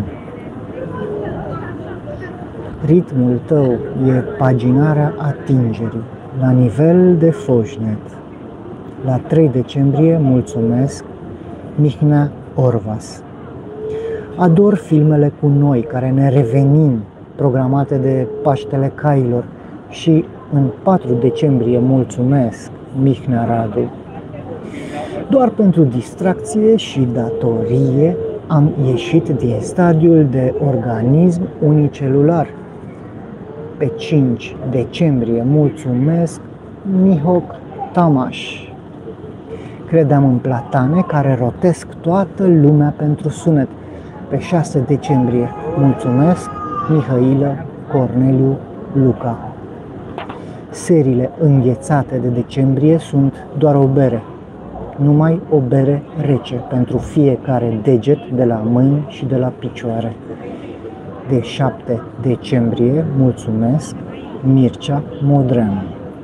Ritmul tău e paginarea atingerii, la nivel de foșnet. La trei decembrie, mulțumesc, Mihnea Orvas. Ador filmele cu noi, care ne revenim, programate de Paștele Cailor. Și în patru decembrie, mulțumesc, Mihnea Radu. Doar pentru distracție și datorie am ieșit din stadiul de organism unicelular. Pe cinci decembrie, mulțumesc, Mihoc Tamaș. Credeam în platane care rotesc toată lumea pentru sunet. Pe șase decembrie, mulțumesc, Mihailă Corneliu Luca. Seriile înghețate de decembrie sunt doar o bere. Numai o bere rece pentru fiecare deget de la mâini și de la picioare. De șapte decembrie, mulțumesc, Mircea Modreanu.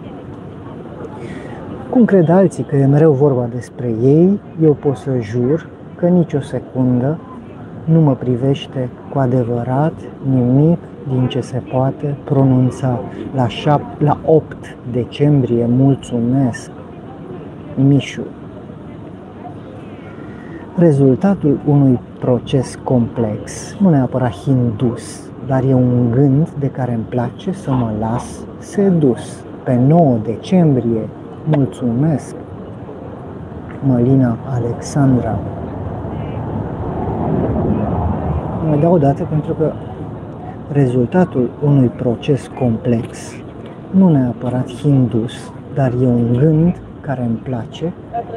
Cum cred alții că e mereu vorba despre ei, eu pot să jur că nicio secundă nu mă privește cu adevărat nimic din ce se poate pronunța. La, șapte, la opt decembrie, mulțumesc, Mișu. Rezultatul unui proces complex, nu neapărat hindus, dar e un gând de care îmi place să mă las sedus. Pe nouă decembrie, mulțumesc, Mălina Alexandra. Mai dau o dată pentru că rezultatul unui proces complex, nu neapărat hindus, dar e un gând care îmi place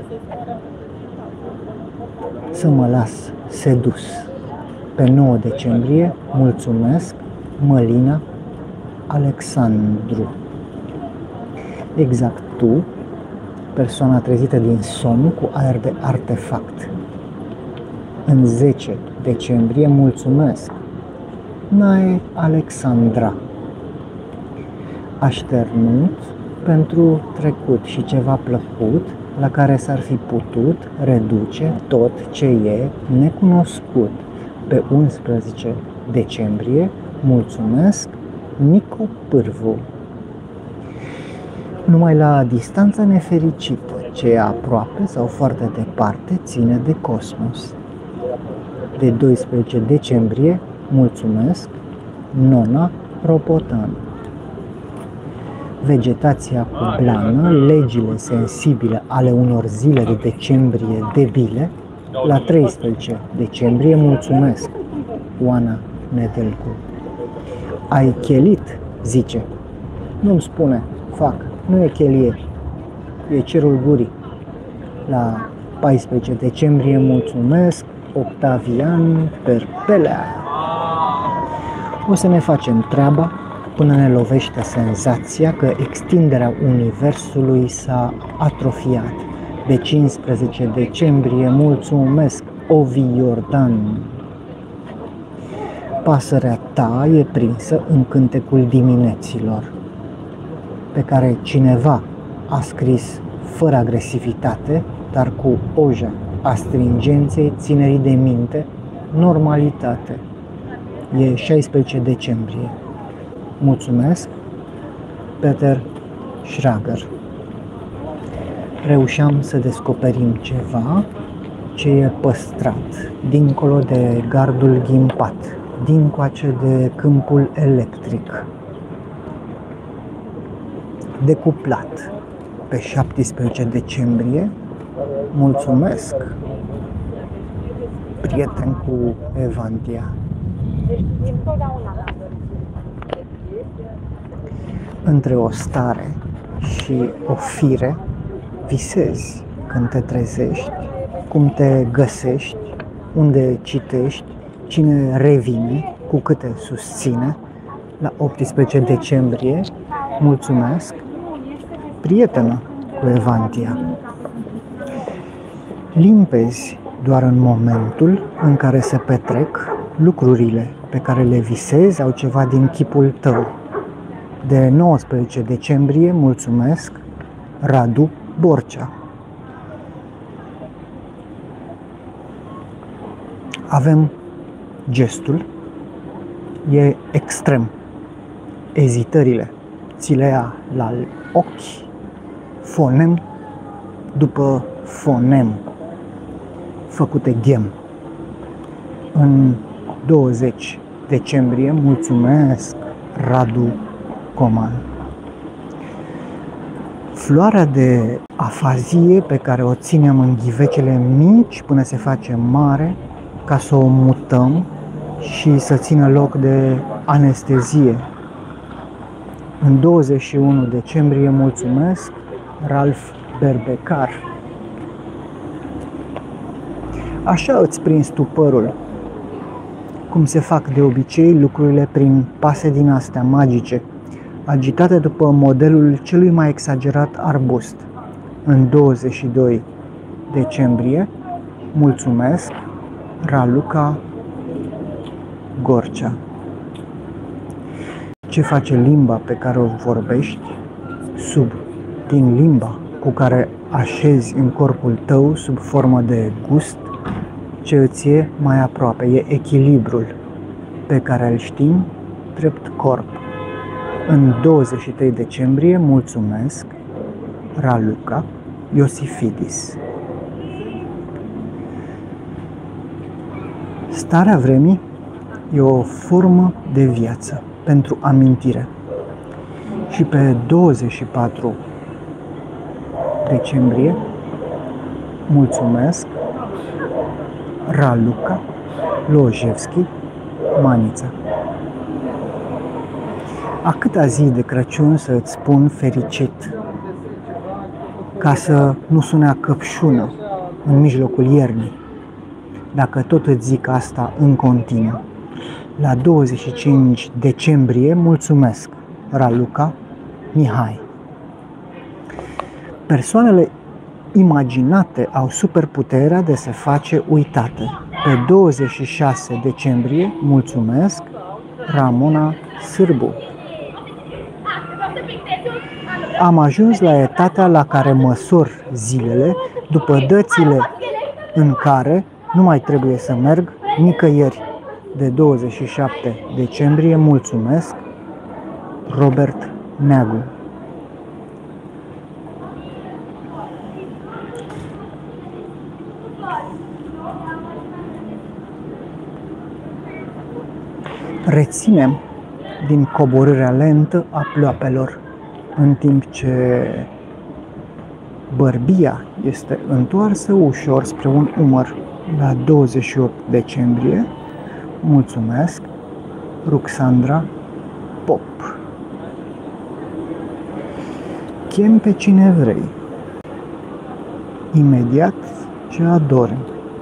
să mă las sedus. Pe nouă decembrie, mulțumesc, Mălina Alexandru. Exact tu, persoana trezită din somn cu aer de artefact. În zece decembrie, mulțumesc, Nae Alexandra. Așternut pentru trecut și ceva plăcut la care s-ar fi putut reduce tot ce e necunoscut. Pe unsprezece decembrie, mulțumesc, Nico Pârvu. Numai la distanța nefericită, ce e aproape sau foarte departe, ține de cosmos. De doisprezece decembrie, mulțumesc, Nona Ropotan. Vegetația cu blană, legile sensibile ale unor zile de decembrie debile, la treisprezece decembrie, mulțumesc, Oana Nedelcu. Ai chelit, zice. Nu-mi spune, fac, nu e chelie, e cerul gurii. La paisprezece decembrie, mulțumesc, Octavian Perpelea. O să ne facem treaba până ne lovește senzația că extinderea universului s-a atrofiat. De cincisprezece decembrie, mulțumesc, Ovi Iordan. Pasărea ta e prinsă în cântecul dimineților, pe care cineva a scris fără agresivitate, dar cu oja astringenței, ținerii de minte, normalitate. E șaisprezece decembrie. Mulțumesc, Peter Schrager. Reușeam să descoperim ceva ce e păstrat, dincolo de gardul ghimpat, dincoace de câmpul electric. Decuplat pe șaptesprezece decembrie, mulțumesc, prieten cu Evantia. Între o stare și o fire, visezi când te trezești, cum te găsești, unde citești, cine revine, cu câte susține. La optsprezece decembrie, mulțumesc, prietenă cu Evantia. Limpezi doar în momentul în care se petrec lucrurile pe care le visezi au ceva din chipul tău. De nouăsprezece decembrie, mulțumesc, Radu Borcea. Avem gestul, e extrem. Ezitările ți le ia la ochi, fonem după fonem, făcute ghem. În douăzeci decembrie, mulțumesc, Radu Coman. Floarea de afazie pe care o ținem în ghivecele mici până se face mare, ca să o mutăm și să țină loc de anestezie. În douăzeci și unu decembrie, mulțumesc, Ralf Berbecar. Așa îți prinzi tu părul, cum se fac de obicei lucrurile prin pase din astea magice, agitate după modelul celui mai exagerat arbust. În douăzeci și doi decembrie, mulțumesc, Raluca Gorcea. Ce face limba pe care o vorbești, sub din limba cu care așezi în corpul tău sub formă de gust, ce îți e mai aproape, e echilibrul pe care îl știm drept corp. În douăzeci și trei decembrie, mulțumesc, Raluca Iosifidis. Starea vremii e o formă de viață pentru amintire. Și pe douăzeci și patru decembrie, mulțumesc, Raluca Lojevski Manița. A câta zi de Crăciun să îți spun fericit, ca să nu sune a căpșună în mijlocul iernii, dacă tot îți zic asta în continuu. La douăzeci și cinci decembrie, mulțumesc, Raluca Mihai. Persoanele imaginate au superputerea de se face uitate. Pe douăzeci și șase decembrie, mulțumesc, Ramona Sârbu. Am ajuns la etatea la care măsor zilele după dățile în care nu mai trebuie să merg nicăieri. De douăzeci și șapte decembrie, mulțumesc, Robert Neagu. Reținem din coborârea lentă a ploapelor, în timp ce bărbia este întoarsă ușor spre un umăr. La douăzeci și opt decembrie, mulțumesc, Ruxandra Pop. Chem pe cine vrei, imediat ce adormi.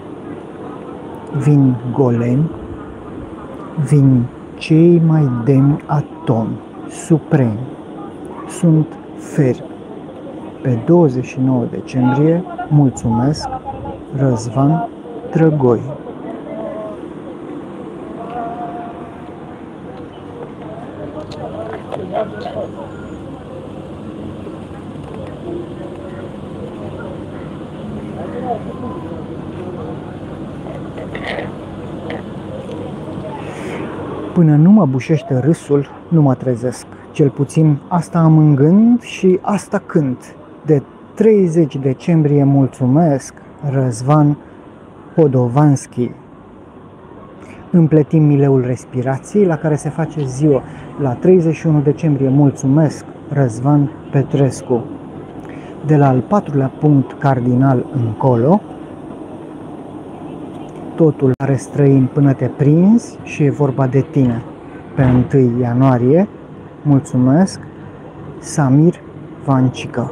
Vin golemi, vin cei mai demni atomi supremi, sunt feri. Pe douăzeci și nouă decembrie, mulțumesc, Răzvan Drăgoi. Până nu mă bușește râsul, nu mă trezesc. Cel puțin asta am în gând și asta cânt. De treizeci decembrie, mulțumesc, Răzvan Podovanski. Împletim mileul respirației la care se face ziua. La treizeci și unu decembrie, mulțumesc, Răzvan Petrescu. De la al patrulea punct cardinal încolo, totul are străini până te prinzi și e vorba de tine. Pe întâi ianuarie, mulțumesc, Samir Vancică.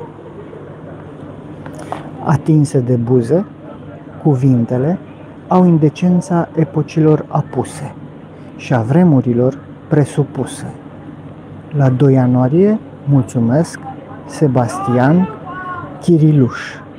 Atinse de buze, cuvintele au indecența epocilor apuse și a vremurilor presupuse. La doi ianuarie, mulțumesc, Sebastian Chiriluș.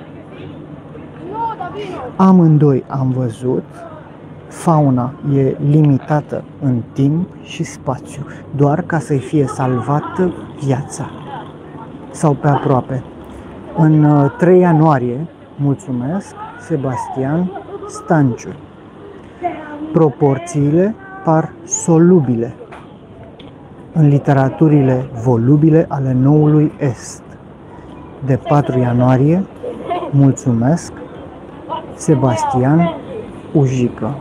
Amândoi am văzut, fauna e limitată în timp și spațiu, doar ca să-i fie salvată viața, sau pe aproape. În trei ianuarie, mulțumesc, Sebastian Stanciu. Proporțiile par solubile în literaturile volubile ale noului Est. De patru ianuarie, mulțumesc, Sebastian Ujică.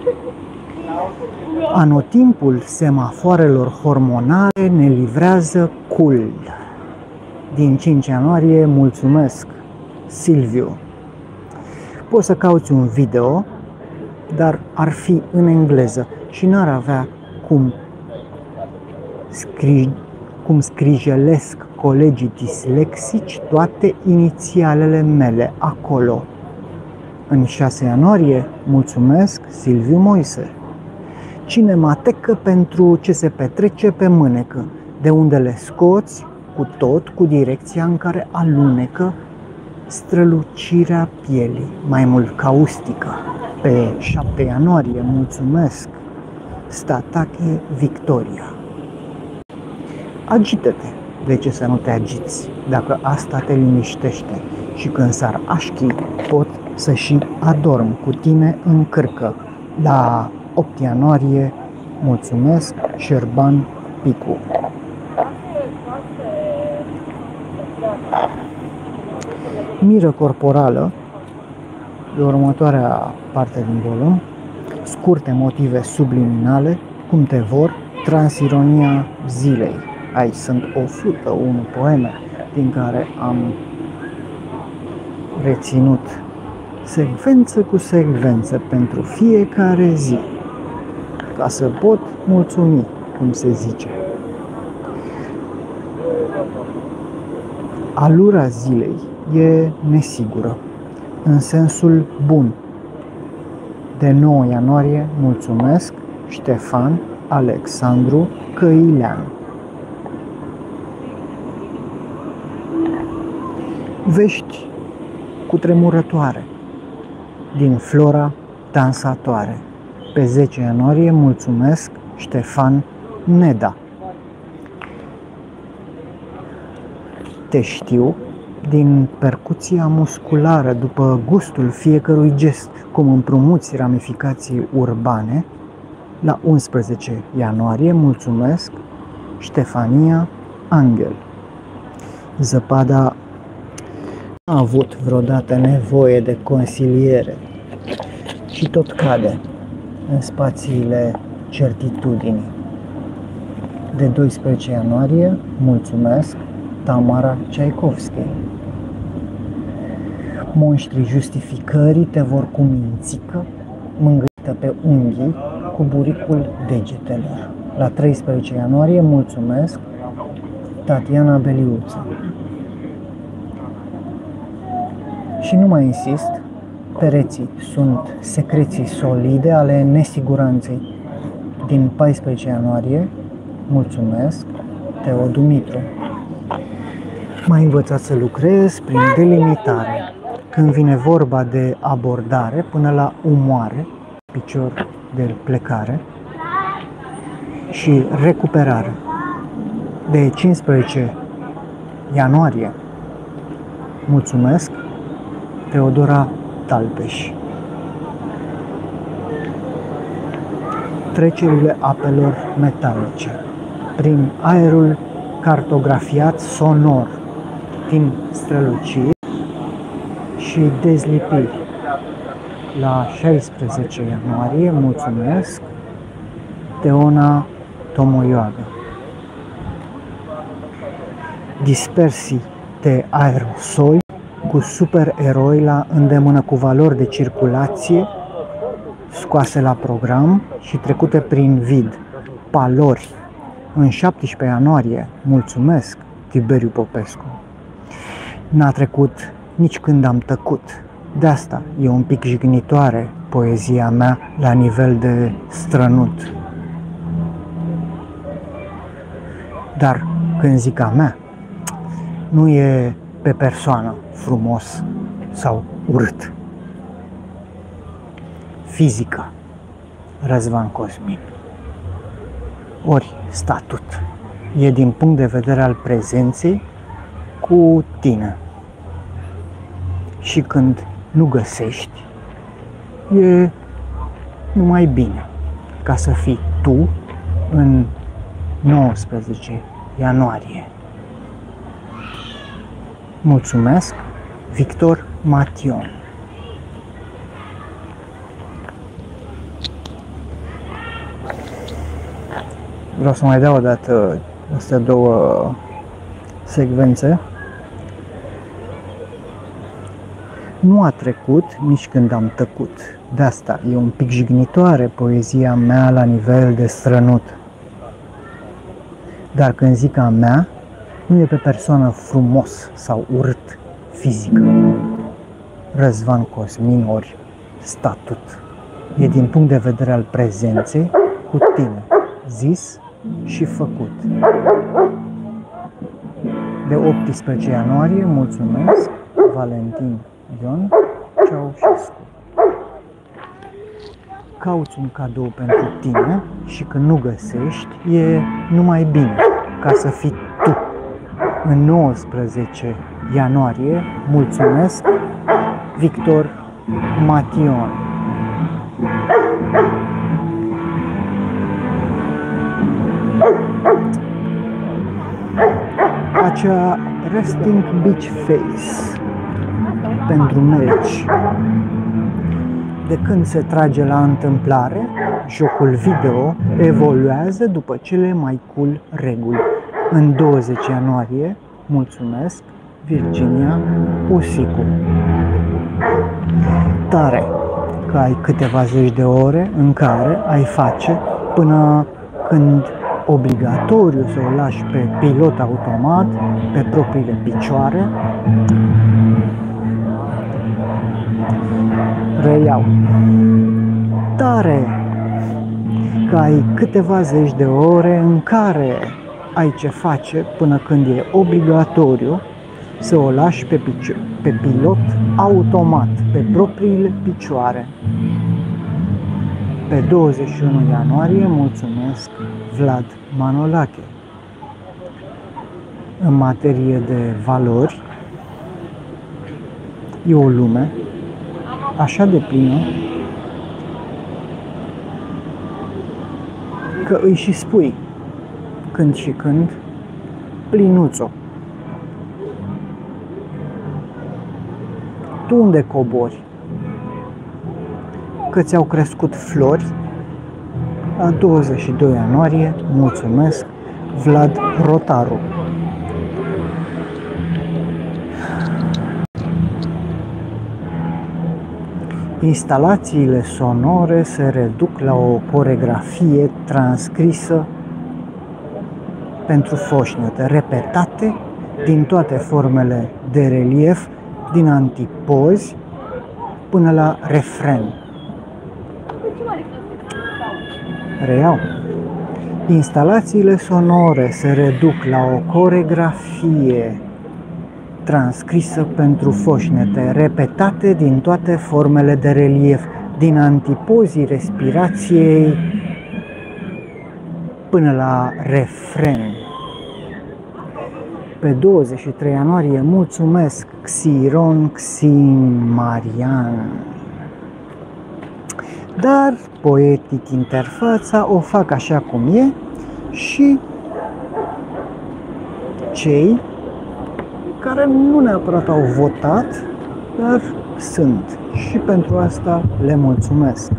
Anotimpul semafoarelor hormonale ne livrează cul. Din cinci ianuarie, mulțumesc, Silviu. Poți să cauți un video, dar ar fi în engleză și n-ar avea cum, scri, cum scrijelesc colegii dislexici toate inițialele mele acolo. În șase ianuarie, mulțumesc, Silviu Moise. Cinematecă pentru ce se petrece pe mânecă, de unde le scoți cu tot cu direcția în care alunecă strălucirea pielii, mai mult caustică. Pe șapte ianuarie, mulțumesc, Statache Victoria. Agită-te, de ce să nu te agiți, dacă asta te liniștește și când sar așchii pot să și adorm cu tine în cârcă. La opt ianuarie, mulțumesc, Șerban Picu. Miră corporală, de următoarea parte din volum, scurte motive subliminale, cum te vor, transironia zilei. Aici sunt o sută unu poeme din care am reținut secvență cu secvență pentru fiecare zi, ca să pot mulțumi, cum se zice. Alura zilei e nesigură, în sensul bun. De nouă ianuarie, mulțumesc, Ștefan Alexandru Căilean. Vești cutremurătoare din flora dansatoare. Pe zece ianuarie, mulțumesc, Ștefan Neda. Te știu din percuția musculară, după gustul fiecărui gest, cum împrumuți ramificații urbane. La unsprezece ianuarie, mulțumesc, Ștefania Angel. Zăpada a avut vreodată nevoie de consiliere și tot cade în spațiile certitudinii. De doisprezece ianuarie, mulțumesc, Tamara Ceaikovski. Monștrii justificării te vor cu mințică, mângâită pe unghii cu buricul degetelor. La treisprezece ianuarie, mulțumesc, Tatiana Beliuță. Și nu mai insist, pereții sunt secreții solide ale nesiguranței. Din paisprezece ianuarie, mulțumesc, Teo Dumitru. M-ai învățat să lucrez prin delimitare. Când vine vorba de abordare până la umoare, picior de plecare și recuperare. De cincisprezece ianuarie, mulțumesc, Teodora Talpeș. Trecerile apelor metalice prin aerul cartografiat sonor, din străluciri și dezlipiri. La șaisprezece ianuarie, mulțumesc, Teona Tomoioagă. Dispersii de aerosoli cu supereroi la îndemână, cu valori de circulație scoase la program și trecute prin vid. Palori. În șaptesprezece ianuarie, mulțumesc, Tiberiu Popescu. N-a trecut nici când am tăcut. De asta e un pic jignitoare poezia mea la nivel de strănut. Dar când zic a mea, nu e pe persoană frumos sau urât. Fizica, Răzvan Cosmin. Ori statut. E din punct de vedere al prezenței cu tine. Și când nu găsești, e numai bine ca să fii tu în nouăsprezece ianuarie. Mulțumesc, Victor Mation. Vreau să mai dau o dată astea două secvențe. Nu a trecut nici când am tăcut. De asta e un pic jignitoare poezia mea la nivel de strănut. Dar când zic a mea, nu e pe persoană frumos sau urât fizică. Răzvan Cosmin ori statut. E din punct de vedere al prezenței cu tine, zis și făcut. De optsprezece ianuarie, mulțumesc, Valentin Ion Ceaușescu. Cauți un cadou pentru tine și când nu găsești, e numai bine ca să fii tu. În nouăsprezece ianuarie, mulțumesc, Victor Mation. Acea resting beach face pentru meci. De când se trage la întâmplare, jocul video evoluează după cele mai cool reguli. În douăzeci ianuarie, mulțumesc, Virginia Usicu. Tare că ai câteva zeci de ore în care ai face până când obligatoriu să o lași pe pilot automat, pe propriile picioare. Reiau. Tare că ai câteva zeci de ore în care ai ce face până când e obligatoriu să o lași pe, pe pilot automat, pe propriile picioare. Pe douăzeci și unu ianuarie, mulțumesc, Vlad Manolache. în materie de valori. E o lume așa de plină că îi și spui când și când plinuțo. Tu unde cobori? Că ți-au crescut flori? La douăzeci și doi ianuarie, mulțumesc, Vlad Rotaru. Instalațiile sonore se reduc la o coregrafie transcrisă pentru foșnete, repetate din toate formele de relief, din antipozi până la refren. Reiau. Instalațiile sonore se reduc la o coregrafie transcrisă pentru foșnete, repetate din toate formele de relief, din antipozii respirației până la refren. Pe douăzeci și trei ianuarie, mulțumesc, Xiron Xin Marian. Dar, poetic, interfața o fac așa cum e și cei care nu neapărat au votat, dar sunt. Și pentru asta le mulțumesc.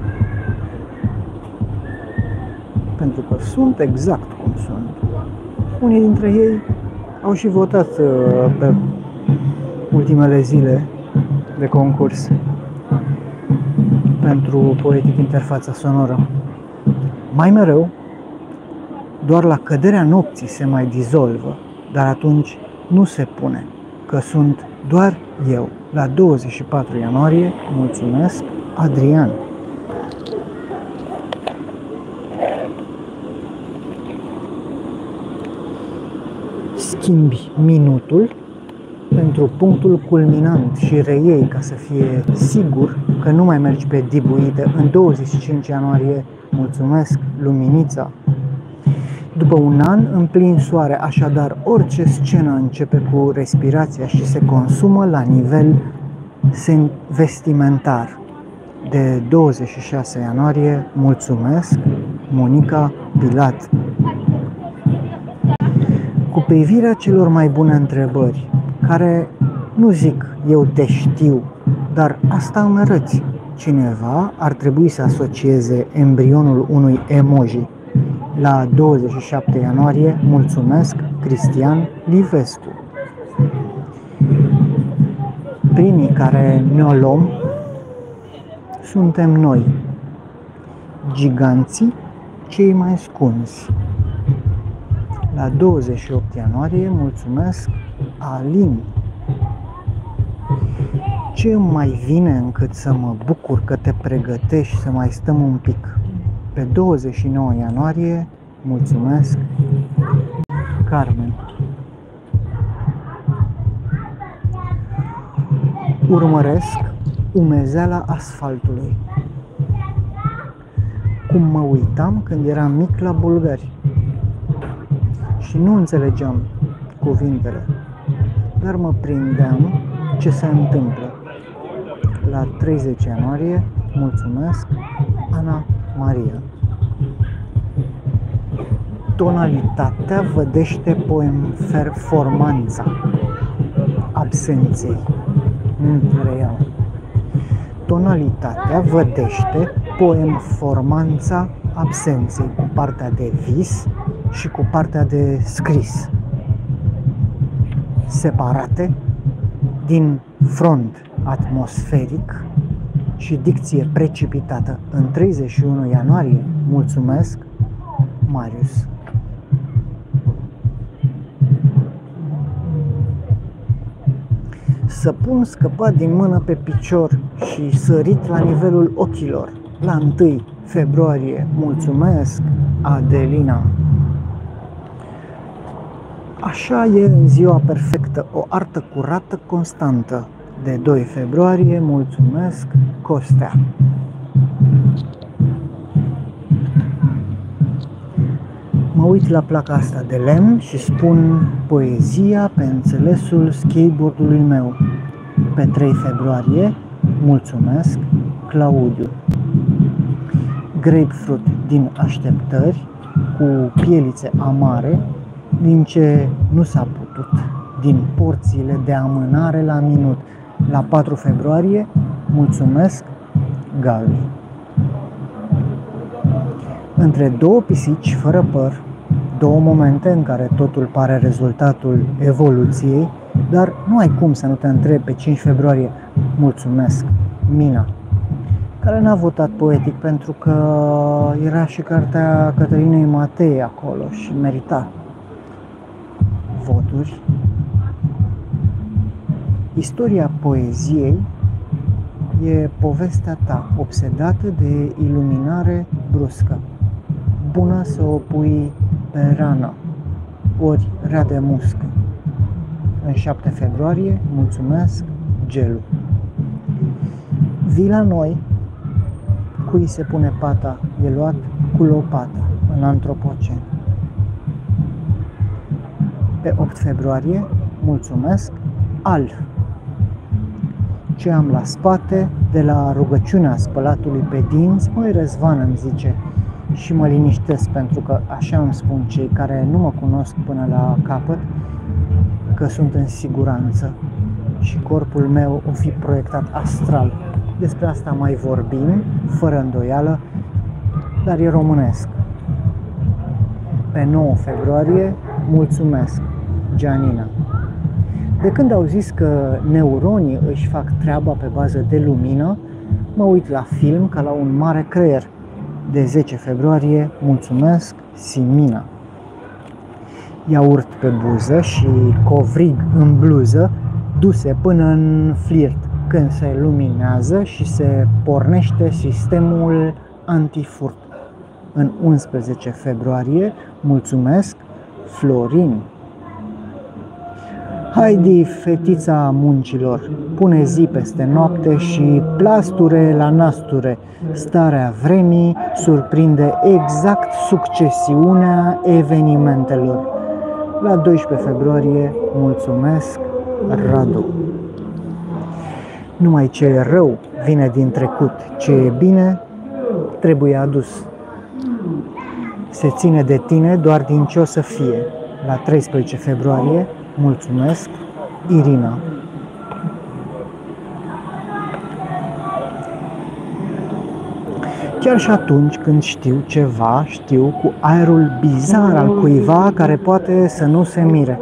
Pentru că sunt exact cum sunt. Unii dintre ei au și votat uh, pe ultimele zile de concurs pentru poetic interfața sonoră. Mai mereu, doar la căderea nopții se mai dizolvă, dar atunci nu se pune, că sunt doar eu. La douăzeci și patru ianuarie, mulțumesc, Adrian. Schimbi minutul pentru punctul culminant și reiei ca să fie sigur că nu mai mergi pe dibuite. În douăzeci și cinci ianuarie, mulțumesc, Luminița. După un an în plin soare, așadar orice scenă începe cu respirația și se consumă la nivel vestimentar. De douăzeci și șase ianuarie, mulțumesc, Monica Pilat. Cu privirea celor mai bune întrebări, care nu zic eu te știu, dar asta îmi arăți. Cineva ar trebui să asocieze embrionul unui emoji. La douăzeci și șapte ianuarie, mulțumesc, Cristian Livescu. Primii care ne-o luăm suntem noi, giganții cei mai scunzi. La douăzeci și opt ianuarie, mulțumesc, Alin. Ce îmi mai vine încât să mă bucur că te pregătești să mai stăm un pic? Pe douăzeci și nouă ianuarie, mulțumesc, Carmen. Urmăresc umezeala asfaltului. Cum mă uitam când eram mic la bulgari și nu înțelegeam cuvintele, dar mă prindeam ce se întâmplă. La treizeci ianuarie, mulțumesc, Ana Maria. Tonalitatea vădește performanța absenței. Mm, reiau. Tonalitatea vădește performanța absenței, cu partea de vis și cu partea de scris, separate din front atmosferic și dicție precipitată. În treizeci și unu ianuarie, mulțumesc, Marius. Să pun scăpat din mână pe picior și sărit la nivelul ochilor. La întâi februarie, mulțumesc, Adelina. Așa e în ziua perfectă, o artă curată constantă. De doi februarie, mulțumesc, Costea. Mă uit la placa asta de lemn și spun poezia pe înțelesul skateboardului meu. Pe trei februarie, mulțumesc, Claudiu. Grapefruit din așteptări, cu pielițe amare, din ce nu s-a putut, din porțiile de amânare la minut. La patru februarie, mulțumesc, Gavi. Între două pisici fără păr, două momente în care totul pare rezultatul evoluției, dar nu ai cum să nu te întrebi pe cinci februarie, mulțumesc, Mina, care n-a votat poetic pentru că era și cartea Cătălinei Matei acolo și merita voturi. Istoria poeziei e povestea ta, obsedată de iluminare bruscă, bună să o pui pe rană, ori rea de muscă. În șapte februarie, mulțumesc, Gelu. Vii la noi, cui se pune pata, e luat cu lopata, în antropocen. Pe opt februarie, mulțumesc, Al. Ce am la spate, de la rugăciunea spălatului pe dinți, măi Răzvan, îmi zice, și mă liniștesc pentru că așa îmi spun cei care nu mă cunosc până la capăt, că sunt în siguranță și corpul meu o fi proiectat astral. Despre asta mai vorbim, fără îndoială, dar e românesc. Pe nouă februarie, mulțumesc, Gianina. De când au zis că neuronii își fac treaba pe bază de lumină, mă uit la film ca la un mare creier. De zece februarie, mulțumesc, Simina. Iaurt pe buză și covrig în bluză, duse până în flirt, când se luminează și se pornește sistemul antifurt. În unsprezece februarie, mulțumesc, Florin. Haidi, fetița muncilor, pune zi peste noapte și plasture la nasture. Starea vremii surprinde exact succesiunea evenimentelor. La doisprezece februarie, mulțumesc, Radu. Numai ce e rău vine din trecut, ce e bine trebuie adus. Se ține de tine doar din ce o să fie. La treisprezece februarie, mulțumesc, Irina. Chiar și atunci când știu ceva, știu cu aerul bizar al cuiva care poate să nu se mire,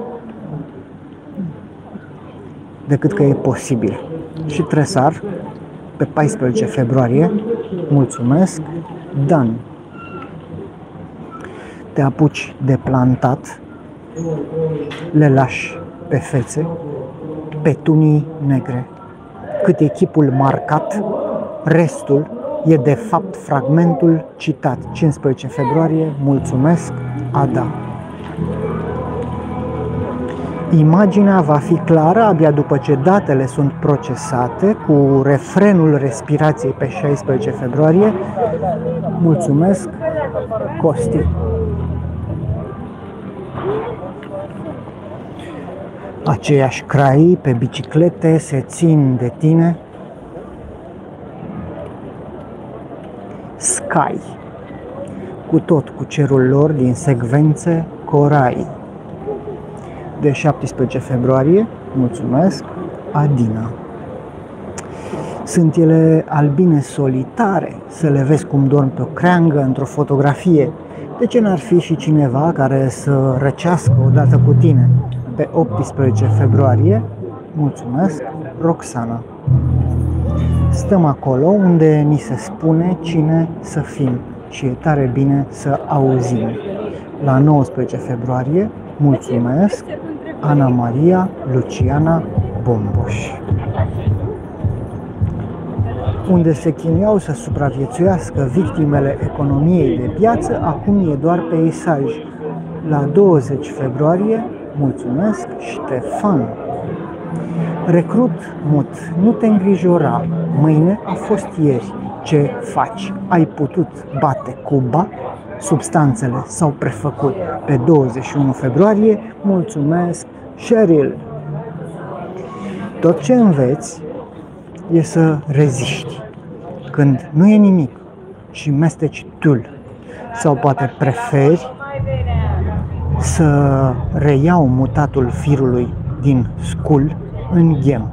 decât că e posibil. Și tresar, pe paisprezece februarie, mulțumesc, Dan. Te apuci de plantat, le lași pe fețe, petunii negre. Cât e chipul marcat, restul e de fapt fragmentul citat. cincisprezece februarie, mulțumesc, Ada. Imaginea va fi clară abia după ce datele sunt procesate, cu refrenul respirației pe șaisprezece februarie, mulțumesc, Costi. Aceiași crai pe biciclete se țin de tine. Sky, cu tot cu cerul lor din secvențe corai. De șaptesprezece februarie, mulțumesc, Adina. Sunt ele albine solitare, să le vezi cum dorm pe o creangă într-o fotografie. De ce n-ar fi și cineva care să răcească odată cu tine? Pe optsprezece februarie, mulțumesc, Roxana. Stăm acolo unde ni se spune cine să fim și e tare bine să auzim. La nouăsprezece februarie, mulțumesc, Ana Maria Luciana Bomboș. Unde se chinuiau să supraviețuiască victimele economiei de piață, acum e doar peisaj. La douăzeci februarie, mulțumesc, Ștefan. Recrut mut, nu te îngrijora, mâine a fost ieri. Ce faci? Ai putut bate Cuba? substanțele s-au prefăcut. Pe douăzeci și unu februarie, mulțumesc, Cheryl! Tot ce înveți e să reziști. Când nu e nimic și mesteci tul, sau poate preferi să reiau mutatul firului din scul în ghem.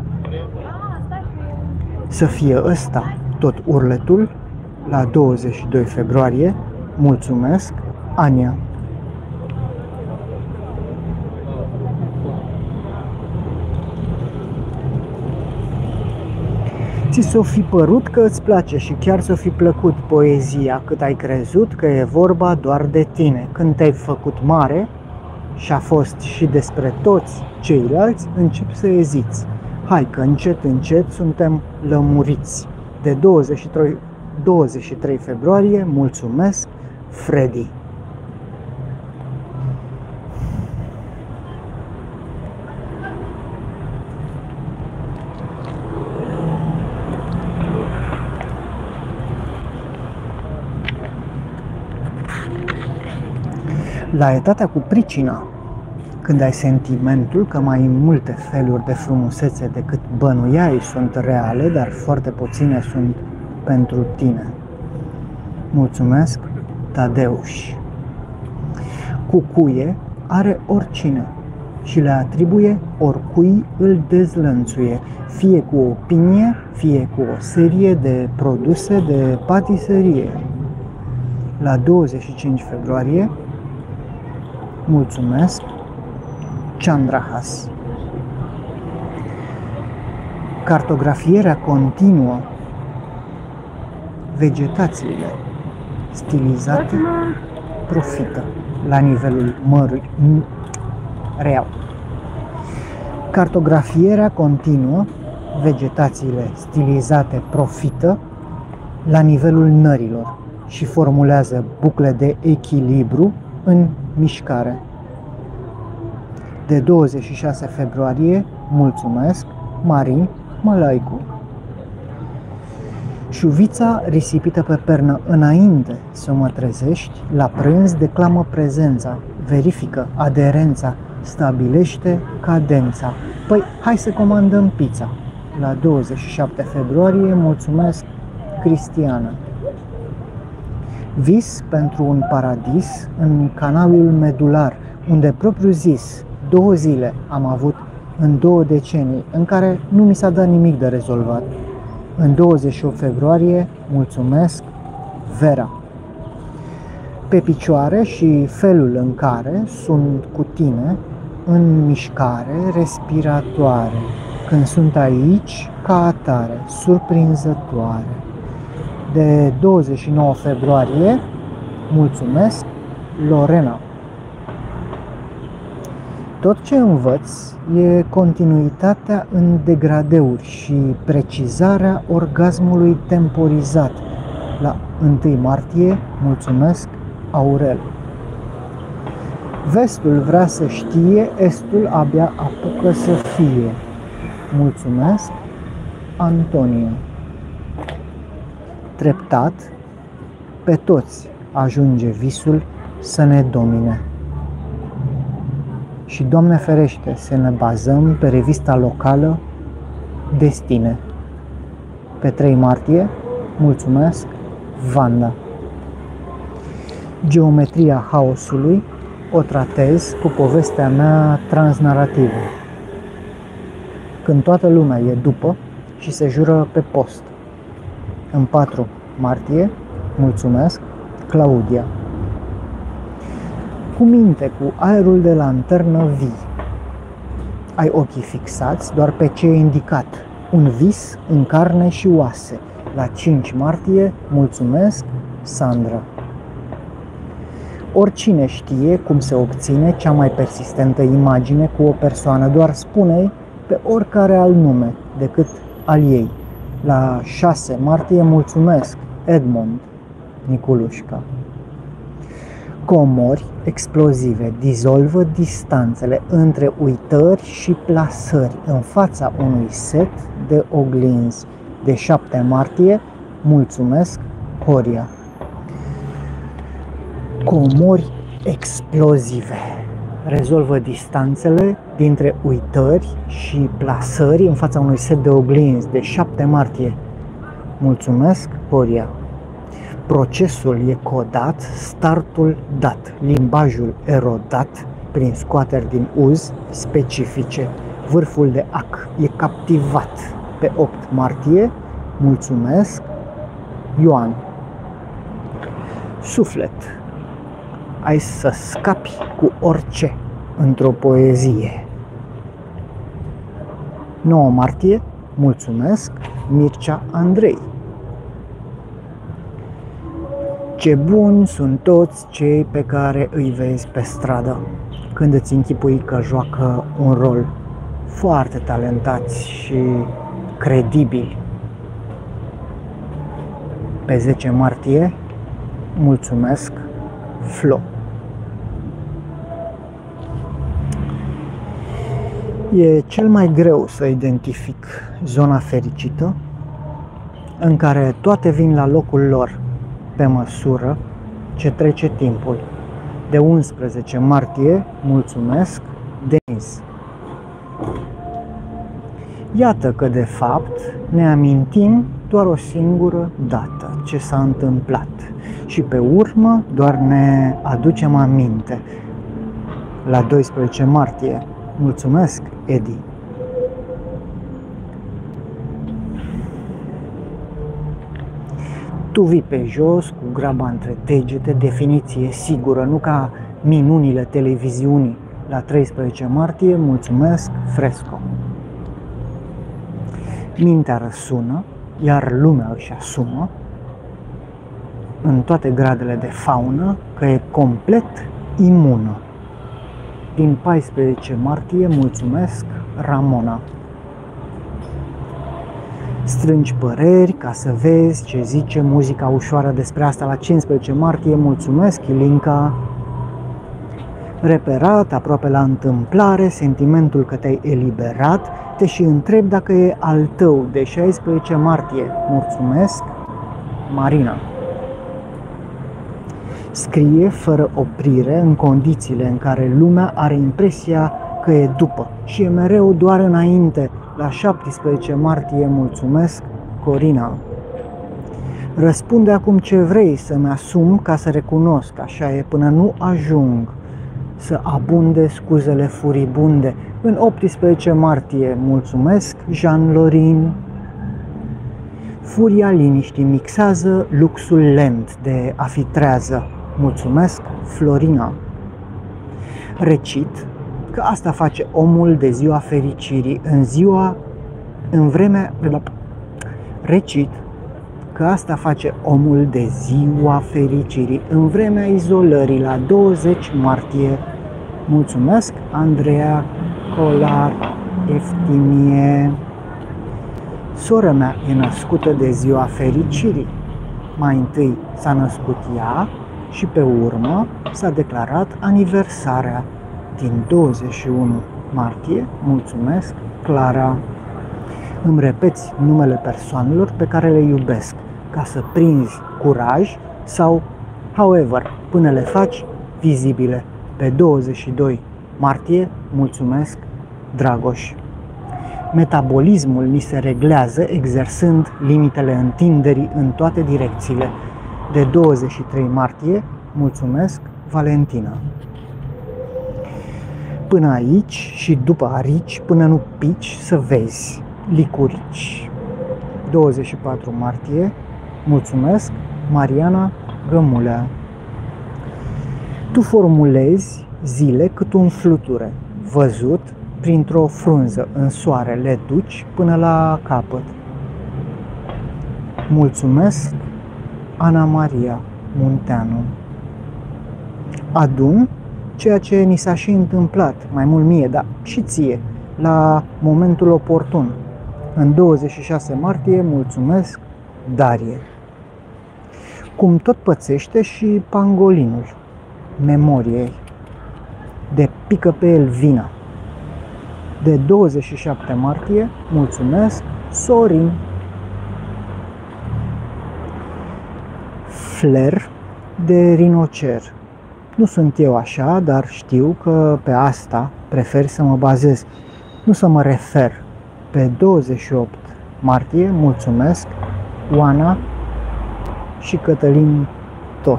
Să fie ăsta tot urletul la douăzeci și doi februarie, mulțumesc, Ania. Ți s-o fi părut că îți place și chiar ți-o fi plăcut poezia cât ai crezut că e vorba doar de tine. Când te-ai făcut mare și a fost și despre toți ceilalți, începi să eziți. Hai că încet, încet suntem lămuriți. De douăzeci și trei, douăzeci și trei februarie, mulțumesc, Freddy. La etatea cu pricina, când ai sentimentul că mai multe feluri de frumusețe decât bănuiai sunt reale, dar foarte puține sunt pentru tine. Mulțumesc, Tadeuș. Cucuie are oricine și le atribuie oricui îl dezlănțuie, fie cu o opinie, fie cu o serie de produse de patiserie. La douăzeci și cinci februarie, mulțumesc, Chandrahas. Cartografierea continuă, vegetațiile stilizate profită la nivelul mărului. Real. Cartografierea continuă, vegetațiile stilizate profită la nivelul nărilor și formulează bucle de echilibru în mișcare. De douăzeci și șase februarie, mulțumesc, Marin Mălaicu. Șuvița risipită pe pernă înainte să mă trezești, la prânz declamă prezența, verifică aderența, stabilește cadența. Păi, hai să comandăm pizza. La douăzeci și șapte februarie, mulțumesc, Cristiana. Vis pentru un paradis în canalul medular, unde propriu zis, două zile am avut în două decenii, în care nu mi s-a dat nimic de rezolvat. În douăzeci și opt februarie, mulțumesc, Vera. Pe picioare și felul în care sunt cu tine în mișcare respiratoare, când sunt aici ca atare, surprinzătoare. De douăzeci și nouă februarie, mulțumesc, Lorena. Tot ce învăț e continuitatea în degradeuri și precizarea orgasmului temporizat. La întâi martie, mulțumesc, Aurel. Vestul vrea să știe, estul abia apucă să fie. Mulțumesc, Antonia. Treptat, pe toți ajunge visul să ne domine. Și, Doamne ferește, să ne bazăm pe revista locală Destine. Pe trei martie, mulțumesc, Vanda. Geometria haosului o tratez cu povestea mea transnarativă. Când toată lumea e după și se jură pe post. În patru martie, mulțumesc, Claudia. Cu minte, cu aerul de lanternă vii. Ai ochii fixați doar pe ce e indicat. Un vis în carne și oase. La cinci martie, mulțumesc, Sandra. Oricine știe cum se obține cea mai persistentă imagine cu o persoană, doar spune-i pe oricare alt nume decât al ei. La șase martie, mulțumesc, Edmond Niculușca. Comori explozive dizolvă distanțele între uitări și plasări în fața unui set de oglinzi. De șapte martie, mulțumesc, Horia. Comori explozive. Rezolvă distanțele dintre uitări și plasări în fața unui set de oglinzi de șapte martie. Mulțumesc, Horia. Procesul e codat, startul dat, limbajul erodat prin scoateri din uz specifice. Vârful de ac e captivat pe opt martie. Mulțumesc, Ioan. Suflet. Ai să scapi cu orice într-o poezie. nouă martie. Mulțumesc, Mircea Andrei. Ce buni sunt toți cei pe care îi vezi pe stradă când îți închipui că joacă un rol. Foarte talentați și credibili. Pe zece martie, mulțumesc, Flo. E cel mai greu să identific zona fericită în care toate vin la locul lor pe măsură ce trece timpul. De unsprezece martie, mulțumesc, Denis. Iată că de fapt ne amintim doar o singură dată ce s-a întâmplat și pe urmă doar ne aducem aminte. La doisprezece martie, mulțumesc, Edi. Tu vii pe jos cu graba între degete, definiție sigură, nu ca minunile televiziunii. La treisprezece martie, mulțumesc, Fresco. Mintea răsună, iar lumea își asumă, în toate gradele de faună, că e complet imună. Din paisprezece martie, mulțumesc, Ramona. Strângi păreri ca să vezi ce zice muzica ușoară despre asta. La cincisprezece martie, mulțumesc, Ilinca. Reperat, aproape la întâmplare, sentimentul că te-ai eliberat, te și întreb dacă e al tău. De șaisprezece martie, mulțumesc, Marina. Scrie fără oprire în condițiile în care lumea are impresia că e după și e mereu doar înainte. La șaptesprezece martie, mulțumesc, Corina. Răspunde acum ce vrei să-mi asum ca să recunosc, așa e, până nu ajung să abunde scuzele furibunde. În optsprezece martie, mulțumesc, Jean-Lorin. Furia liniștii mixează luxul lent de a fi trează. Mulțumesc, Florina. Recit că asta face omul de ziua fericirii în ziua, în vremea, recit că asta face omul de ziua fericirii în vremea izolării la douăzeci martie. Mulțumesc, Andreea Colar Eftimie. Sora mea e născută de ziua fericirii. Mai întâi s-a născut ea și pe urmă s-a declarat aniversarea. Din douăzeci și unu martie, mulțumesc, Clara. Îmi repeți numele persoanelor pe care le iubesc, ca să prinzi curaj sau, however, până le faci vizibile. Pe douăzeci și doi martie, mulțumesc, Dragoș. Metabolismul ni se reglează exersând limitele întinderii în toate direcțiile. De douăzeci și trei martie, mulțumesc, Valentina. Până aici și după arici, până nu pici să vezi, Licurici. douăzeci și patru martie, mulțumesc, Mariana Gămulea. Tu formulezi zile cât un fluture, văzut printr-o frunză în soare, le duci până la capăt. Mulțumesc, Ana Maria Munteanu. Adun ceea ce ni s-a și întâmplat, mai mult mie, dar și ție, la momentul oportun. În douăzeci și șase martie, mulțumesc, Darie. Cum tot pățește și pangolinul memoriei, de pică pe el vina. De douăzeci și șapte martie, mulțumesc, Sorin. Fler de rinocer, Nu sunt eu așa, dar știu că pe asta prefer să mă bazez, nu să mă refer. Pe douăzeci și opt martie, mulțumesc, Oana și Cătălin tot.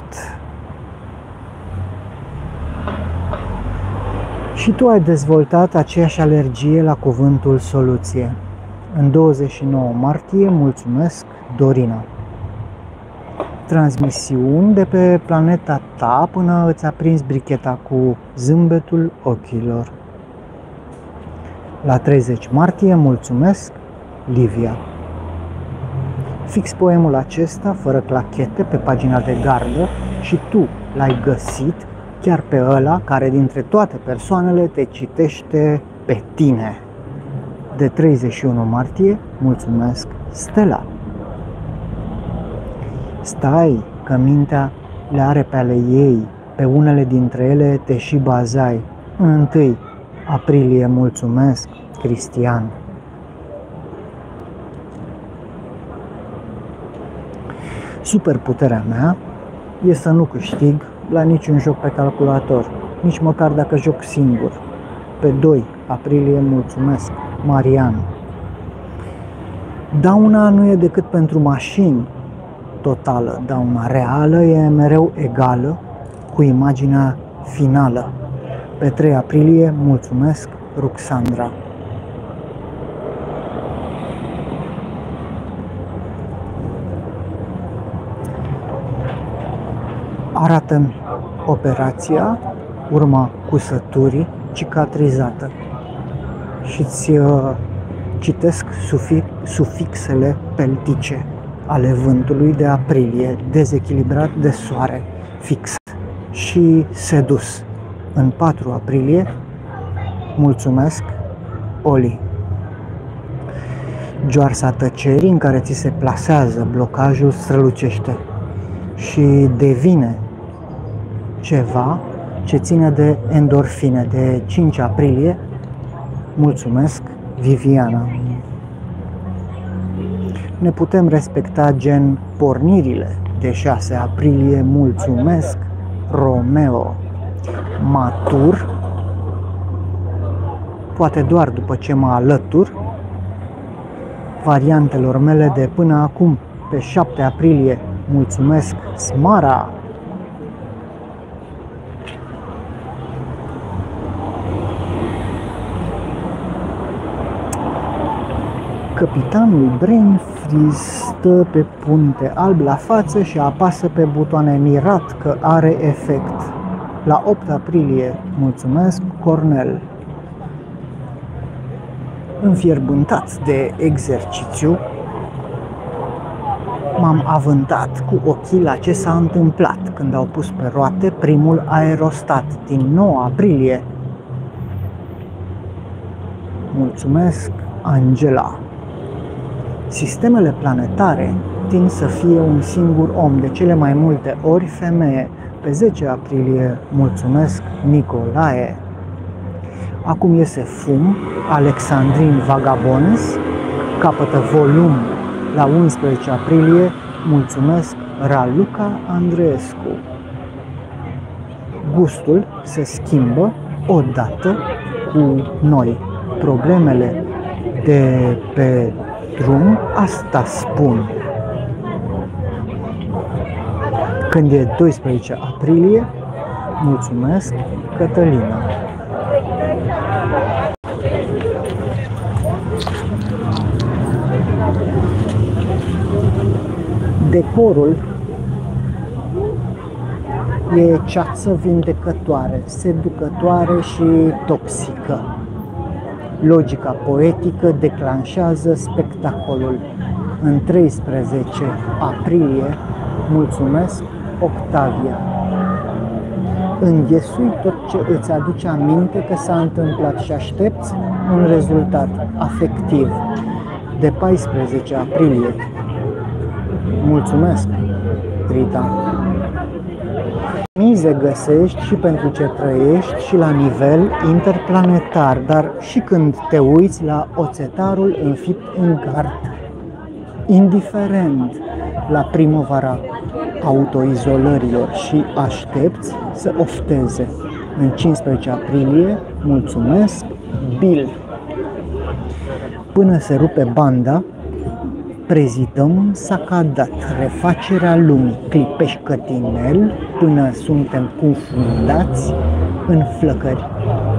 Și tu ai dezvoltat aceeași alergie la cuvântul soluție. În douăzeci și nouă martie, mulțumesc, Dorina. Transmisiuni de pe planeta ta până îți aprins bricheta cu zâmbetul ochilor. La treizeci martie, mulțumesc, Livia. Fix poemul acesta, fără clachete, pe pagina de gardă și tu l-ai găsit chiar pe ăla care dintre toate persoanele te citește pe tine. De treizeci și unu martie, mulțumesc, Stella. Stai, că mintea le are pe ale ei, pe unele dintre ele te și bazai. În întâi aprilie, mulțumesc, Cristian. Superputerea mea e să nu câștig la niciun joc pe calculator, nici măcar dacă joc singur. Pe doi aprilie, mulțumesc, Marian. Dauna nu e decât pentru mașini totală, dauna reală e mereu egală cu imaginea finală. Pe trei aprilie, mulțumesc, Ruxandra. Arată-mi operația, urma cusăturii, cicatrizată. Și-ți uh, citesc sufix, sufixele peltice ale vântului de aprilie, dezechilibrat de soare, fix și sedus. În patru aprilie, mulțumesc, Oli. Joarsa tăcerii în care ți se plasează blocajul strălucește și devine ceva ce ține de endorfine. De cinci aprilie, mulțumesc, Viviana. Ne putem respecta gen pornirile. De șase aprilie, mulțumesc, Romeo. Matur, poate doar după ce mă alătur variantelor mele de până acum. Pe șapte aprilie, mulțumesc, Smara. Capitanul Brain Freeze stă pe punte alb la față și apasă pe butoane, mirat că are efect. La opt aprilie, mulțumesc, Cornel. Înfierbântat de exercițiu, m-am avântat cu ochii la ce s-a întâmplat când au pus pe roate primul aerostat din nouă aprilie. Mulțumesc, Angela. Sistemele planetare tind să fie un singur om, de cele mai multe ori femeie. Pe zece aprilie, mulțumesc, Nicolae. Acum iese fum, Alexandrin Vagabonds, capătă volum la unsprezece aprilie, mulțumesc, Raluca Andreescu. Gustul se schimbă odată cu noi. Problemele de pe drum, asta spun. Când e doisprezece aprilie, mulțumesc, Cătălina. Decorul e ceață vindecătoare, seducătoare și toxică. Logica poetică declanșează spectacolul. În treisprezece aprilie, mulțumesc, Octavia. Înghesui tot ce îți aduce aminte că s-a întâmplat și aștepți un rezultat afectiv. De paisprezece aprilie, mulțumesc, Rita. Mize găsești și pentru ce trăiești și la nivel interplanetar, dar și când te uiți la oțetarul înfipt în gard. indiferent la primăvara autoizolărilor și aștepți să ofteze. În cincisprezece aprilie, mulțumesc, Bill. Până se rupe banda, prezidăm Sacadat, refacerea lumii, clipești cătinel până suntem cufundați în flăcări,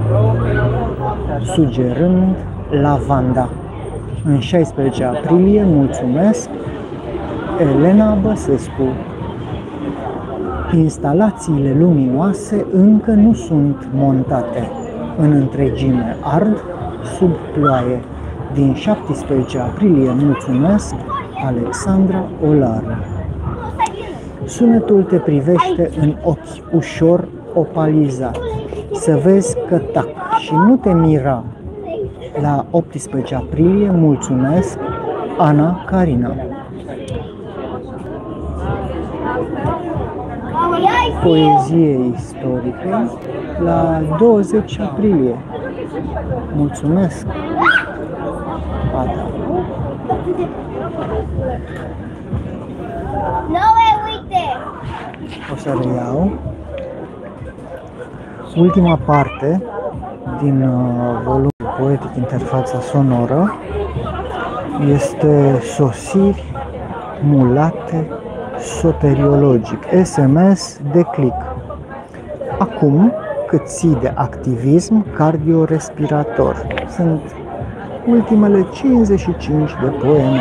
sugerând lavanda. În șaisprezece aprilie, mulțumesc, Elena Băsescu. Instalațiile luminoase încă nu sunt montate. În întregime ard sub ploaie. Din șaptesprezece aprilie, mulțumesc, Alexandra Olaru. Sunetul te privește în ochi, ușor opalizat. Să vezi că tac și nu te mira. La optsprezece aprilie, mulțumesc, Ana Carina. Poezie istorică la douăzeci aprilie. Mulțumesc, Ada. O să reiau. Ultima parte din uh, volumul poetic Interfața sonoră este Sosiri mulate soteriologic, S M S de click. Acum cât ții de activism cardiorespirator. Sunt ultimele cincizeci și cinci de poeme.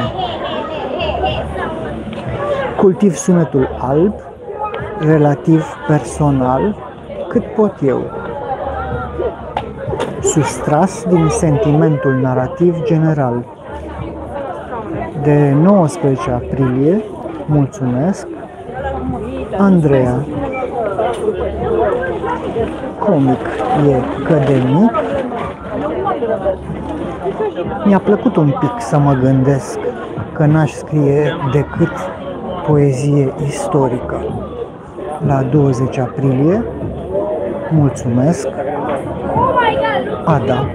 Cultiv sunetul alb, relativ personal, cât pot eu. Sustras din sentimentul narrativ general. De nouăsprezece aprilie, mulțumesc, Andreea. Comic e că de mic mi-a plăcut un pic să mă gândesc că n-aș scrie decât poezie istorică. La douăzeci aprilie, mulțumesc, Ada.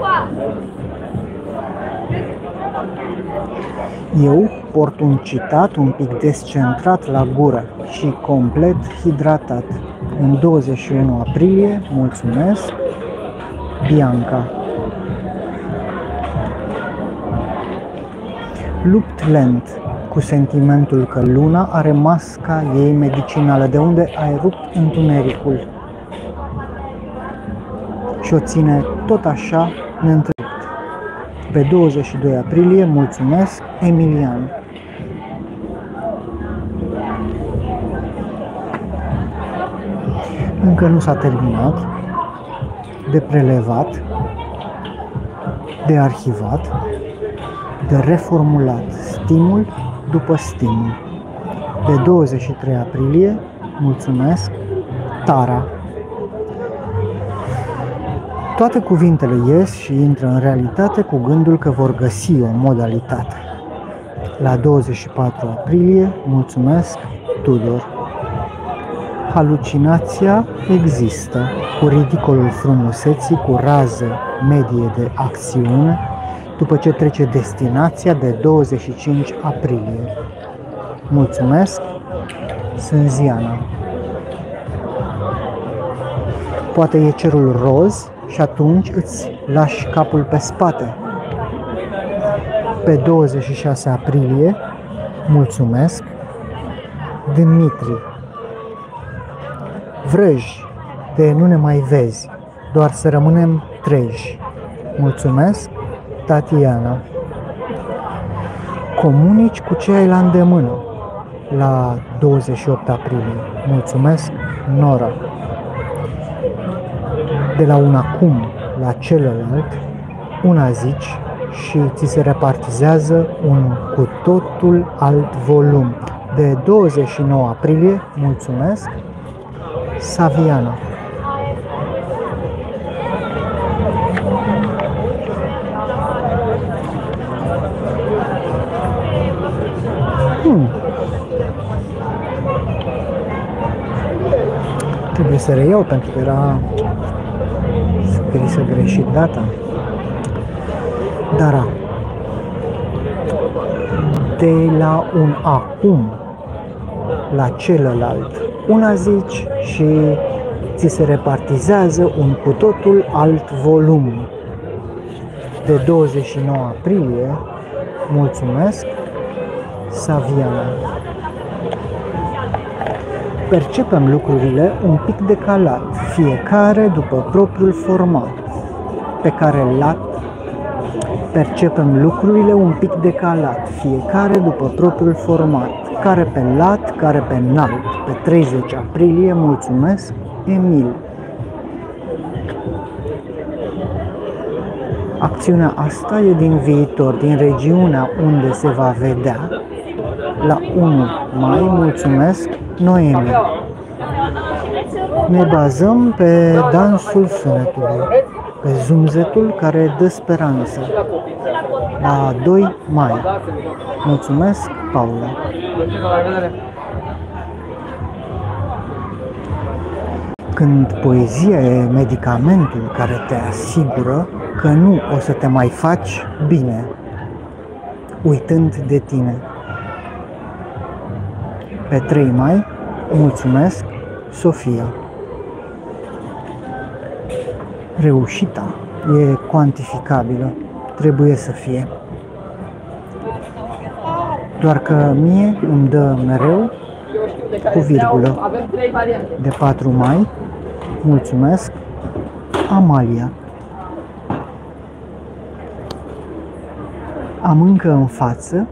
Eu port un citat un pic descentrat la gură și complet hidratat. În douăzeci și unu aprilie, mulțumesc, Bianca. Lupt lent, cu sentimentul că luna are masca ei medicinală, de unde ai rupt întunericul și o ține tot așa neîntrerupt. Pe douăzeci și doi aprilie, mulțumesc, Emilian. Încă nu s-a terminat, de prelevat, de arhivat, de reformulat, stimul după stimul. Pe douăzeci și trei aprilie, mulțumesc, Tara. Toate cuvintele ies și intră în realitate cu gândul că vor găsi o modalitate. La douăzeci și patru aprilie, mulțumesc, Tudor. Halucinația există, cu ridicolul frumuseții, cu rază medie de acțiune, după ce trece destinația de douăzeci și cinci aprilie. Mulțumesc, Sânziana. Poate e cerul roz și atunci îți lași capul pe spate. Pe douăzeci și șase aprilie, mulțumesc, Dimitri. Vrăji de nu ne mai vezi, doar să rămânem treji. Mulțumesc, Tatiana. Comunici cu ce ai la îndemână. La douăzeci și opt aprilie, mulțumesc, Nora. De la un acum la celălalt, una zici și ți se repartizează un cu totul alt volum. De douăzeci și nouă aprilie, mulțumesc, Saviana. Hmm. Trebuie să reiau pentru că era scrisă greșit data. Dara. de la un acum la celălalt. Una zici și ți se repartizează un cu totul alt volum. De douăzeci și nouă aprilie, mulțumesc, Saviana. Percepem lucrurile un pic decalat, fiecare după propriul format, pe care lat percepem lucrurile un pic decalat, fiecare după propriul format, care pe lat, care pe înalt. Pe treizeci aprilie, mulțumesc, Emil. Acțiunea asta e din viitor, din regiunea unde se va vedea. La unu mai, mulțumesc, Noemi. Ne bazăm pe dansul sunetului, pe zumzetul care dă speranță. La doi mai, mulțumesc, Paula. Când poezia e medicamentul care te asigură că nu o să te mai faci bine, uitând de tine. Pe trei mai, mulțumesc, Sofia. Reușita e cuantificabilă, trebuie să fie. Doar că mie îmi dă mereu cu virgulă. De patru mai, mulțumesc, Amalia. Am încă în față,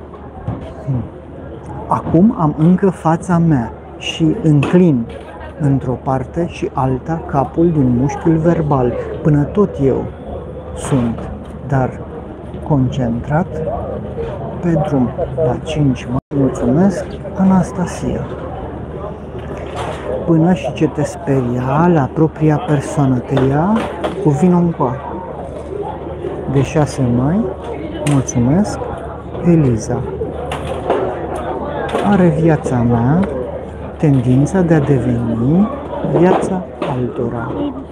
acum am încă fața mea și înclin într-o parte și alta capul din mușchiul verbal, până tot eu sunt, dar concentrat pe drum. La cinci mai, mulțumesc, Anastasia. Până și ce te speria la propria persoană te ia cu vino încoa. De șase mai, mulțumesc, Eliza. Are viața mea tendința de a deveni viața altora.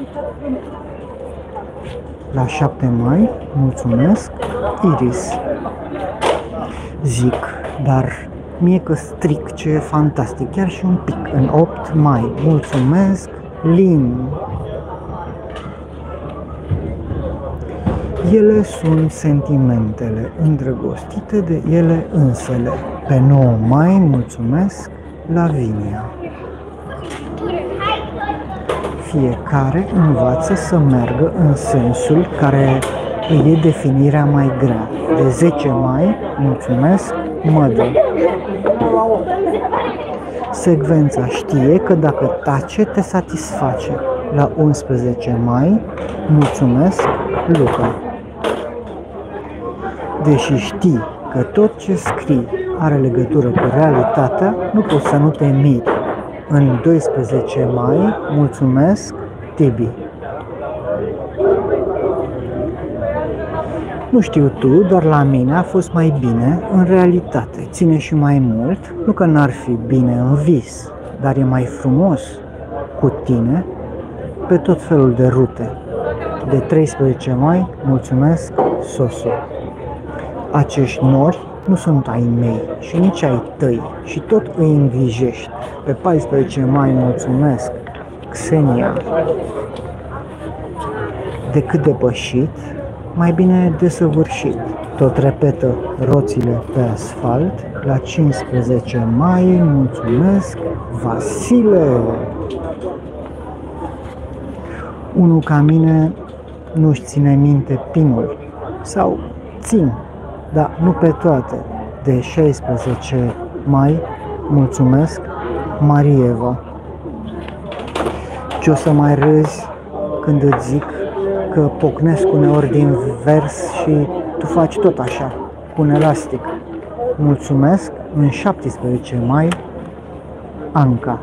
La șapte mai, mulțumesc, Iris. Zic, dar mie că stric, ce e fantastic, chiar și un pic. În opt mai, mulțumesc, Lin. Ele sunt sentimentele îndrăgostite de ele însele. Pe nouă mai, mulțumesc, Lavinia. Fiecare învață să meargă în sensul care îi e definirea mai grea. De zece mai, mulțumesc, Mădă. Secvența știe că dacă tace, te satisface. La unsprezece mai, mulțumesc, Luca. Deși știi că tot ce scrii are legătură cu realitatea, nu poți să nu te miri. În doisprezece mai, mulțumesc, Tibi. Nu știu tu, dar la mine a fost mai bine în realitate. Ține și mai mult, nu că n-ar fi bine în vis, dar e mai frumos cu tine pe tot felul de rute. De treisprezece mai, mulțumesc, Soso. Acești nori nu sunt ai mei și nici ai tăi și tot îi îngrijești. Pe paisprezece mai, mulțumesc, Xenia. Decât depășit, mai bine desăvârșit. Tot repetă roțile pe asfalt. La cincisprezece mai, mulțumesc, Vasile. Unul ca mine nu-și ține minte pinul, sau țin, dar nu pe toate. De șaisprezece mai, mulțumesc, Marieva. Ce o să mai râzi când îți zic că pocnesc uneori din vers și tu faci tot așa, cu un elastic. Mulțumesc, în șaptesprezece mai, Anca.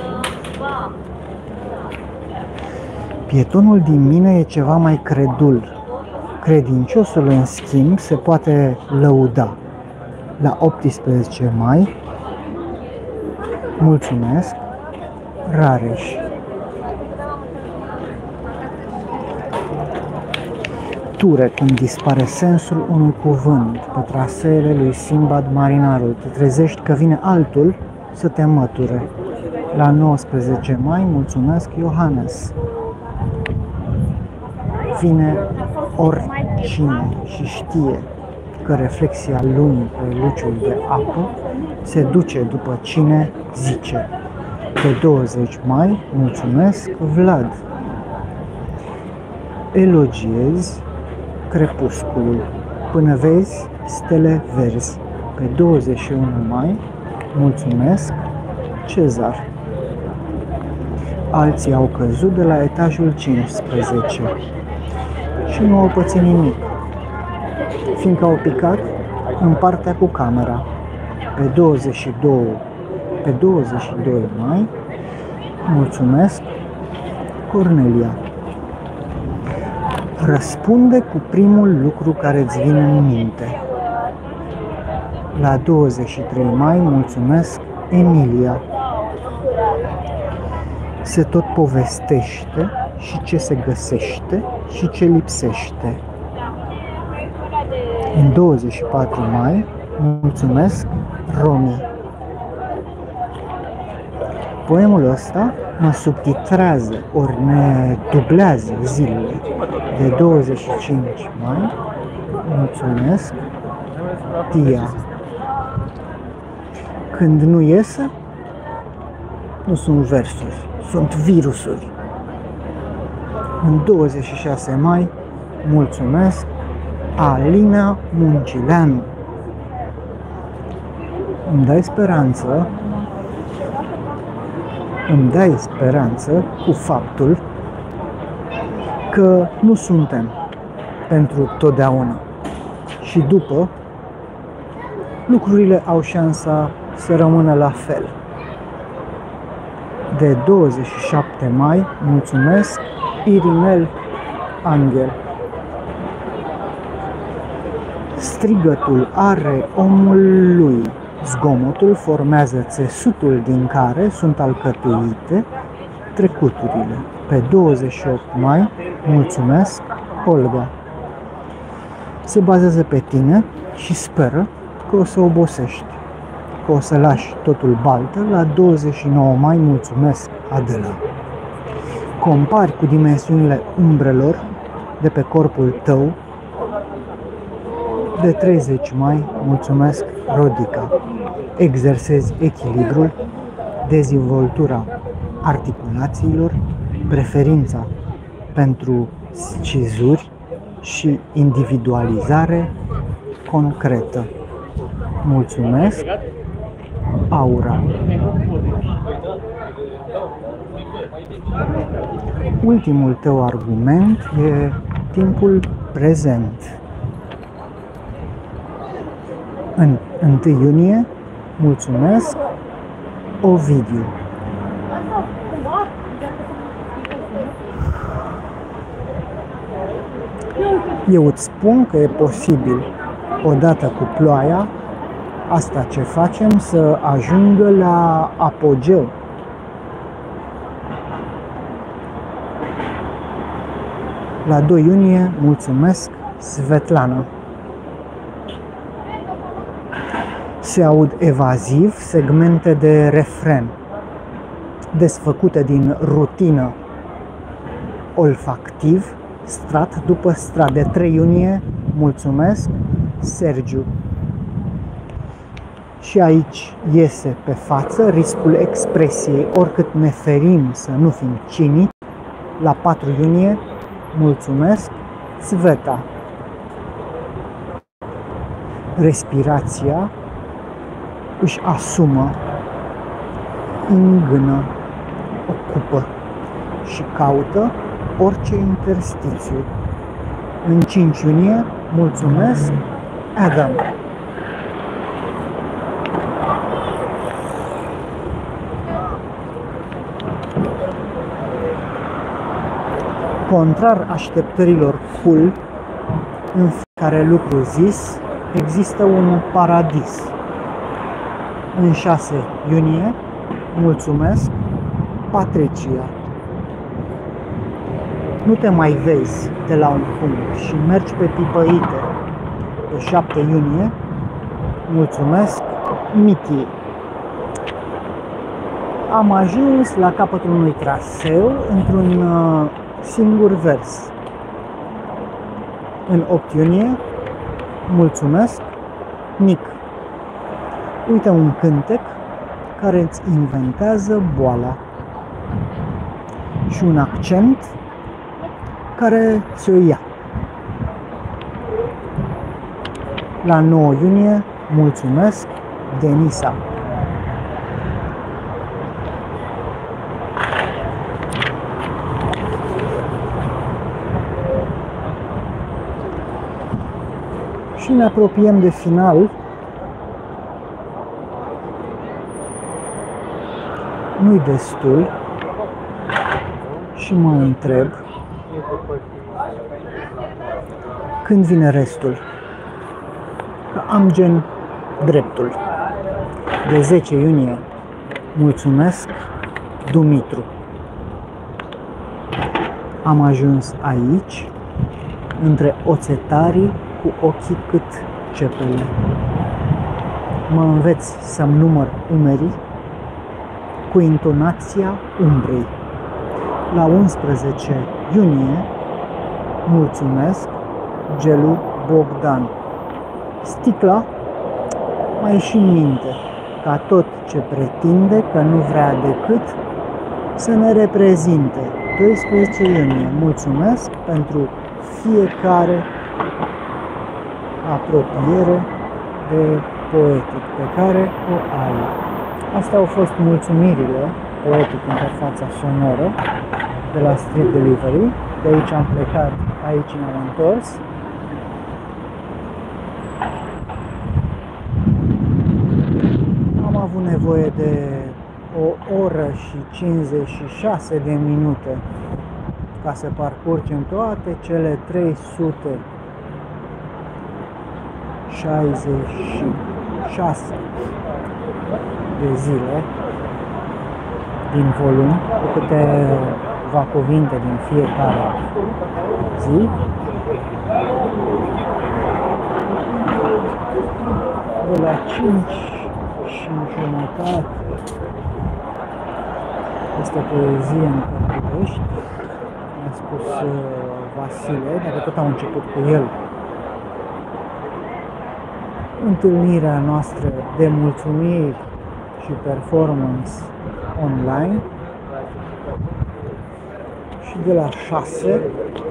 Pietonul din mine e ceva mai credul. Credinciosul, în schimb, se poate lăuda. La optsprezece mai, mulțumesc, Rareș. Lecture, cum dispare sensul unui cuvânt pe traseele lui Simbad marinarul. Te trezești că vine altul să te măture. La nouăsprezece mai, mulțumesc, Iohannes. Vine oricine și știe că reflexia lumii pe luciul de apă se duce după cine zice. Pe douăzeci mai, mulțumesc, Vlad. Elogiezi crepusculul până vezi stele verzi. Pe douăzeci și unu mai, mulțumesc, Cezar. Alții au căzut de la etajul cincisprezece și nu au pățit nimic, fiindcă au picat în partea cu camera. Pe douăzeci și doi, pe douăzeci și doi mai, mulțumesc, Cornelia. Răspunde cu primul lucru care îți vine în minte. La douăzeci și trei mai, mulțumesc, Emilia. Se tot povestește și ce se găsește și ce lipsește. În douăzeci și patru mai, mulțumesc, Romi. Poemul ăsta mă subtitrează, ori ne dublează zilele. De douăzeci și cinci mai, mulțumesc, Tia. Când nu iese, nu sunt versuri, sunt virusuri. În douăzeci și șase mai, mulțumesc, Alina Muncileanu. Îmi dai speranță, îmi dai speranță cu faptul că nu suntem pentru totdeauna și după lucrurile au șansa să rămână la fel. De douăzeci și șapte mai, mulțumesc, Irinel Angel. Strigătul are omul lui, zgomotul formează țesutul din care sunt alcătuite trecuturile. Pe douăzeci și opt mai, mulțumesc, Olga. Se bazează pe tine și speră că o să obosești, că o să lași totul baltă. La douăzeci și nouă mai, mulțumesc, Adela. Compari cu dimensiunile umbrelor de pe corpul tău. De treizeci mai, mulțumesc, Rodica. Exersezi echilibrul, dezvoltura articulațiilor, preferința pentru scizuri și individualizare concretă. Mulțumesc, Aura. Ultimul tău argument e timpul prezent. În întâi iunie, mulțumesc, Ovidiu. Eu îți spun că e posibil, odată cu ploaia, asta ce facem să ajungă la apogeu. La doi iunie, mulțumesc, Svetlana. Se aud evaziv segmente de refren, desfăcute din rutină, olfactiv, strat după strat. De trei iunie, mulțumesc, Sergiu. Și aici iese pe față riscul expresiei, oricât ne ferim să nu fim cinici. La patru iunie, mulțumesc, Sveta. Respirația își asumă, îngână, ocupă și caută orice interstițiu. În cinci iunie, mulțumesc, Adam. Contrar așteptărilor cool, în fiecare lucru zis, există un paradis. În șase iunie, mulțumesc, Patricia. nu te mai vezi de la un punct și mergi pe pipăite pe șapte iunie, mulțumesc, Michi. Am ajuns la capătul unui traseu într-un uh, singur vers. În opt iunie, mulțumesc, Nic. Uite un cântec care îți inventează boala și un accent care ți-o ia. La nouă iunie, mulțumesc, Denisa. Și ne apropiem de final. Nu-i destul și mă întreb când vine restul. Că am gen dreptul. De zece iunie, mulțumesc, Dumitru. Am ajuns aici, între oțetarii cu ochii cât cepele. Mă înveț să-mi număr umerii cu intonația umbrei. La unsprezece iunie, mulțumesc, Gelu Bogdan. Sticla mai și în minte, ca tot ce pretinde că nu vrea decât să ne reprezinte. doisprezece iunie, mulțumesc pentru fiecare apropiere de poetic pe care o ai. Astea au fost mulțumirile poetic interfața sonoră de la Street Delivery. De aici am plecat, aici ne-am întors. Am avut nevoie de o oră și cincizeci și șase de minute ca să parcurgem toate cele trei sute șaizeci și șase de zile din volum, cu câteva cuvinte din fiecare zi. De la cinci și jumătate este poezie în Cărturești, mi-a spus Vasile, dacă tot am început cu el. Întâlnirea noastră de mulțumiri și performance online și de la șase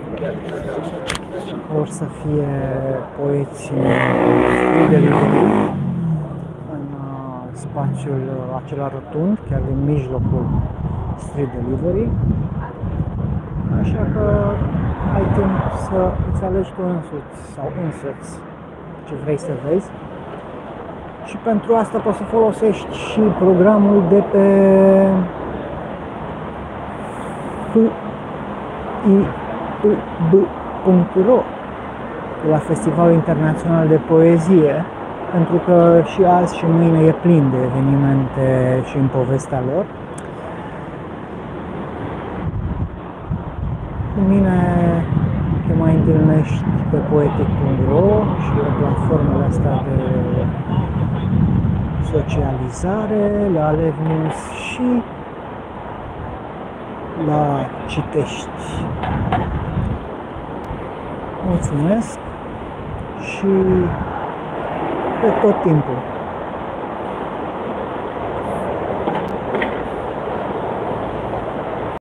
vor să fie poeți Street Delivery în spațiul acela rotund, chiar din mijlocul Street Delivery. Așa că ai timp să îți alegi tu însuți sau însuți ce vrei să vezi. Și pentru asta poți să folosești și programul de pe f i u b punct r o la Festivalul Internațional de Poezie, pentru că și azi și mâine e plin de evenimente și în povestea lor. Cu mine te mai întâlnești pe poetic punct r o și pe platformele astea de socializare, la Alev News și la Citești. Mulțumesc și pe tot timpul.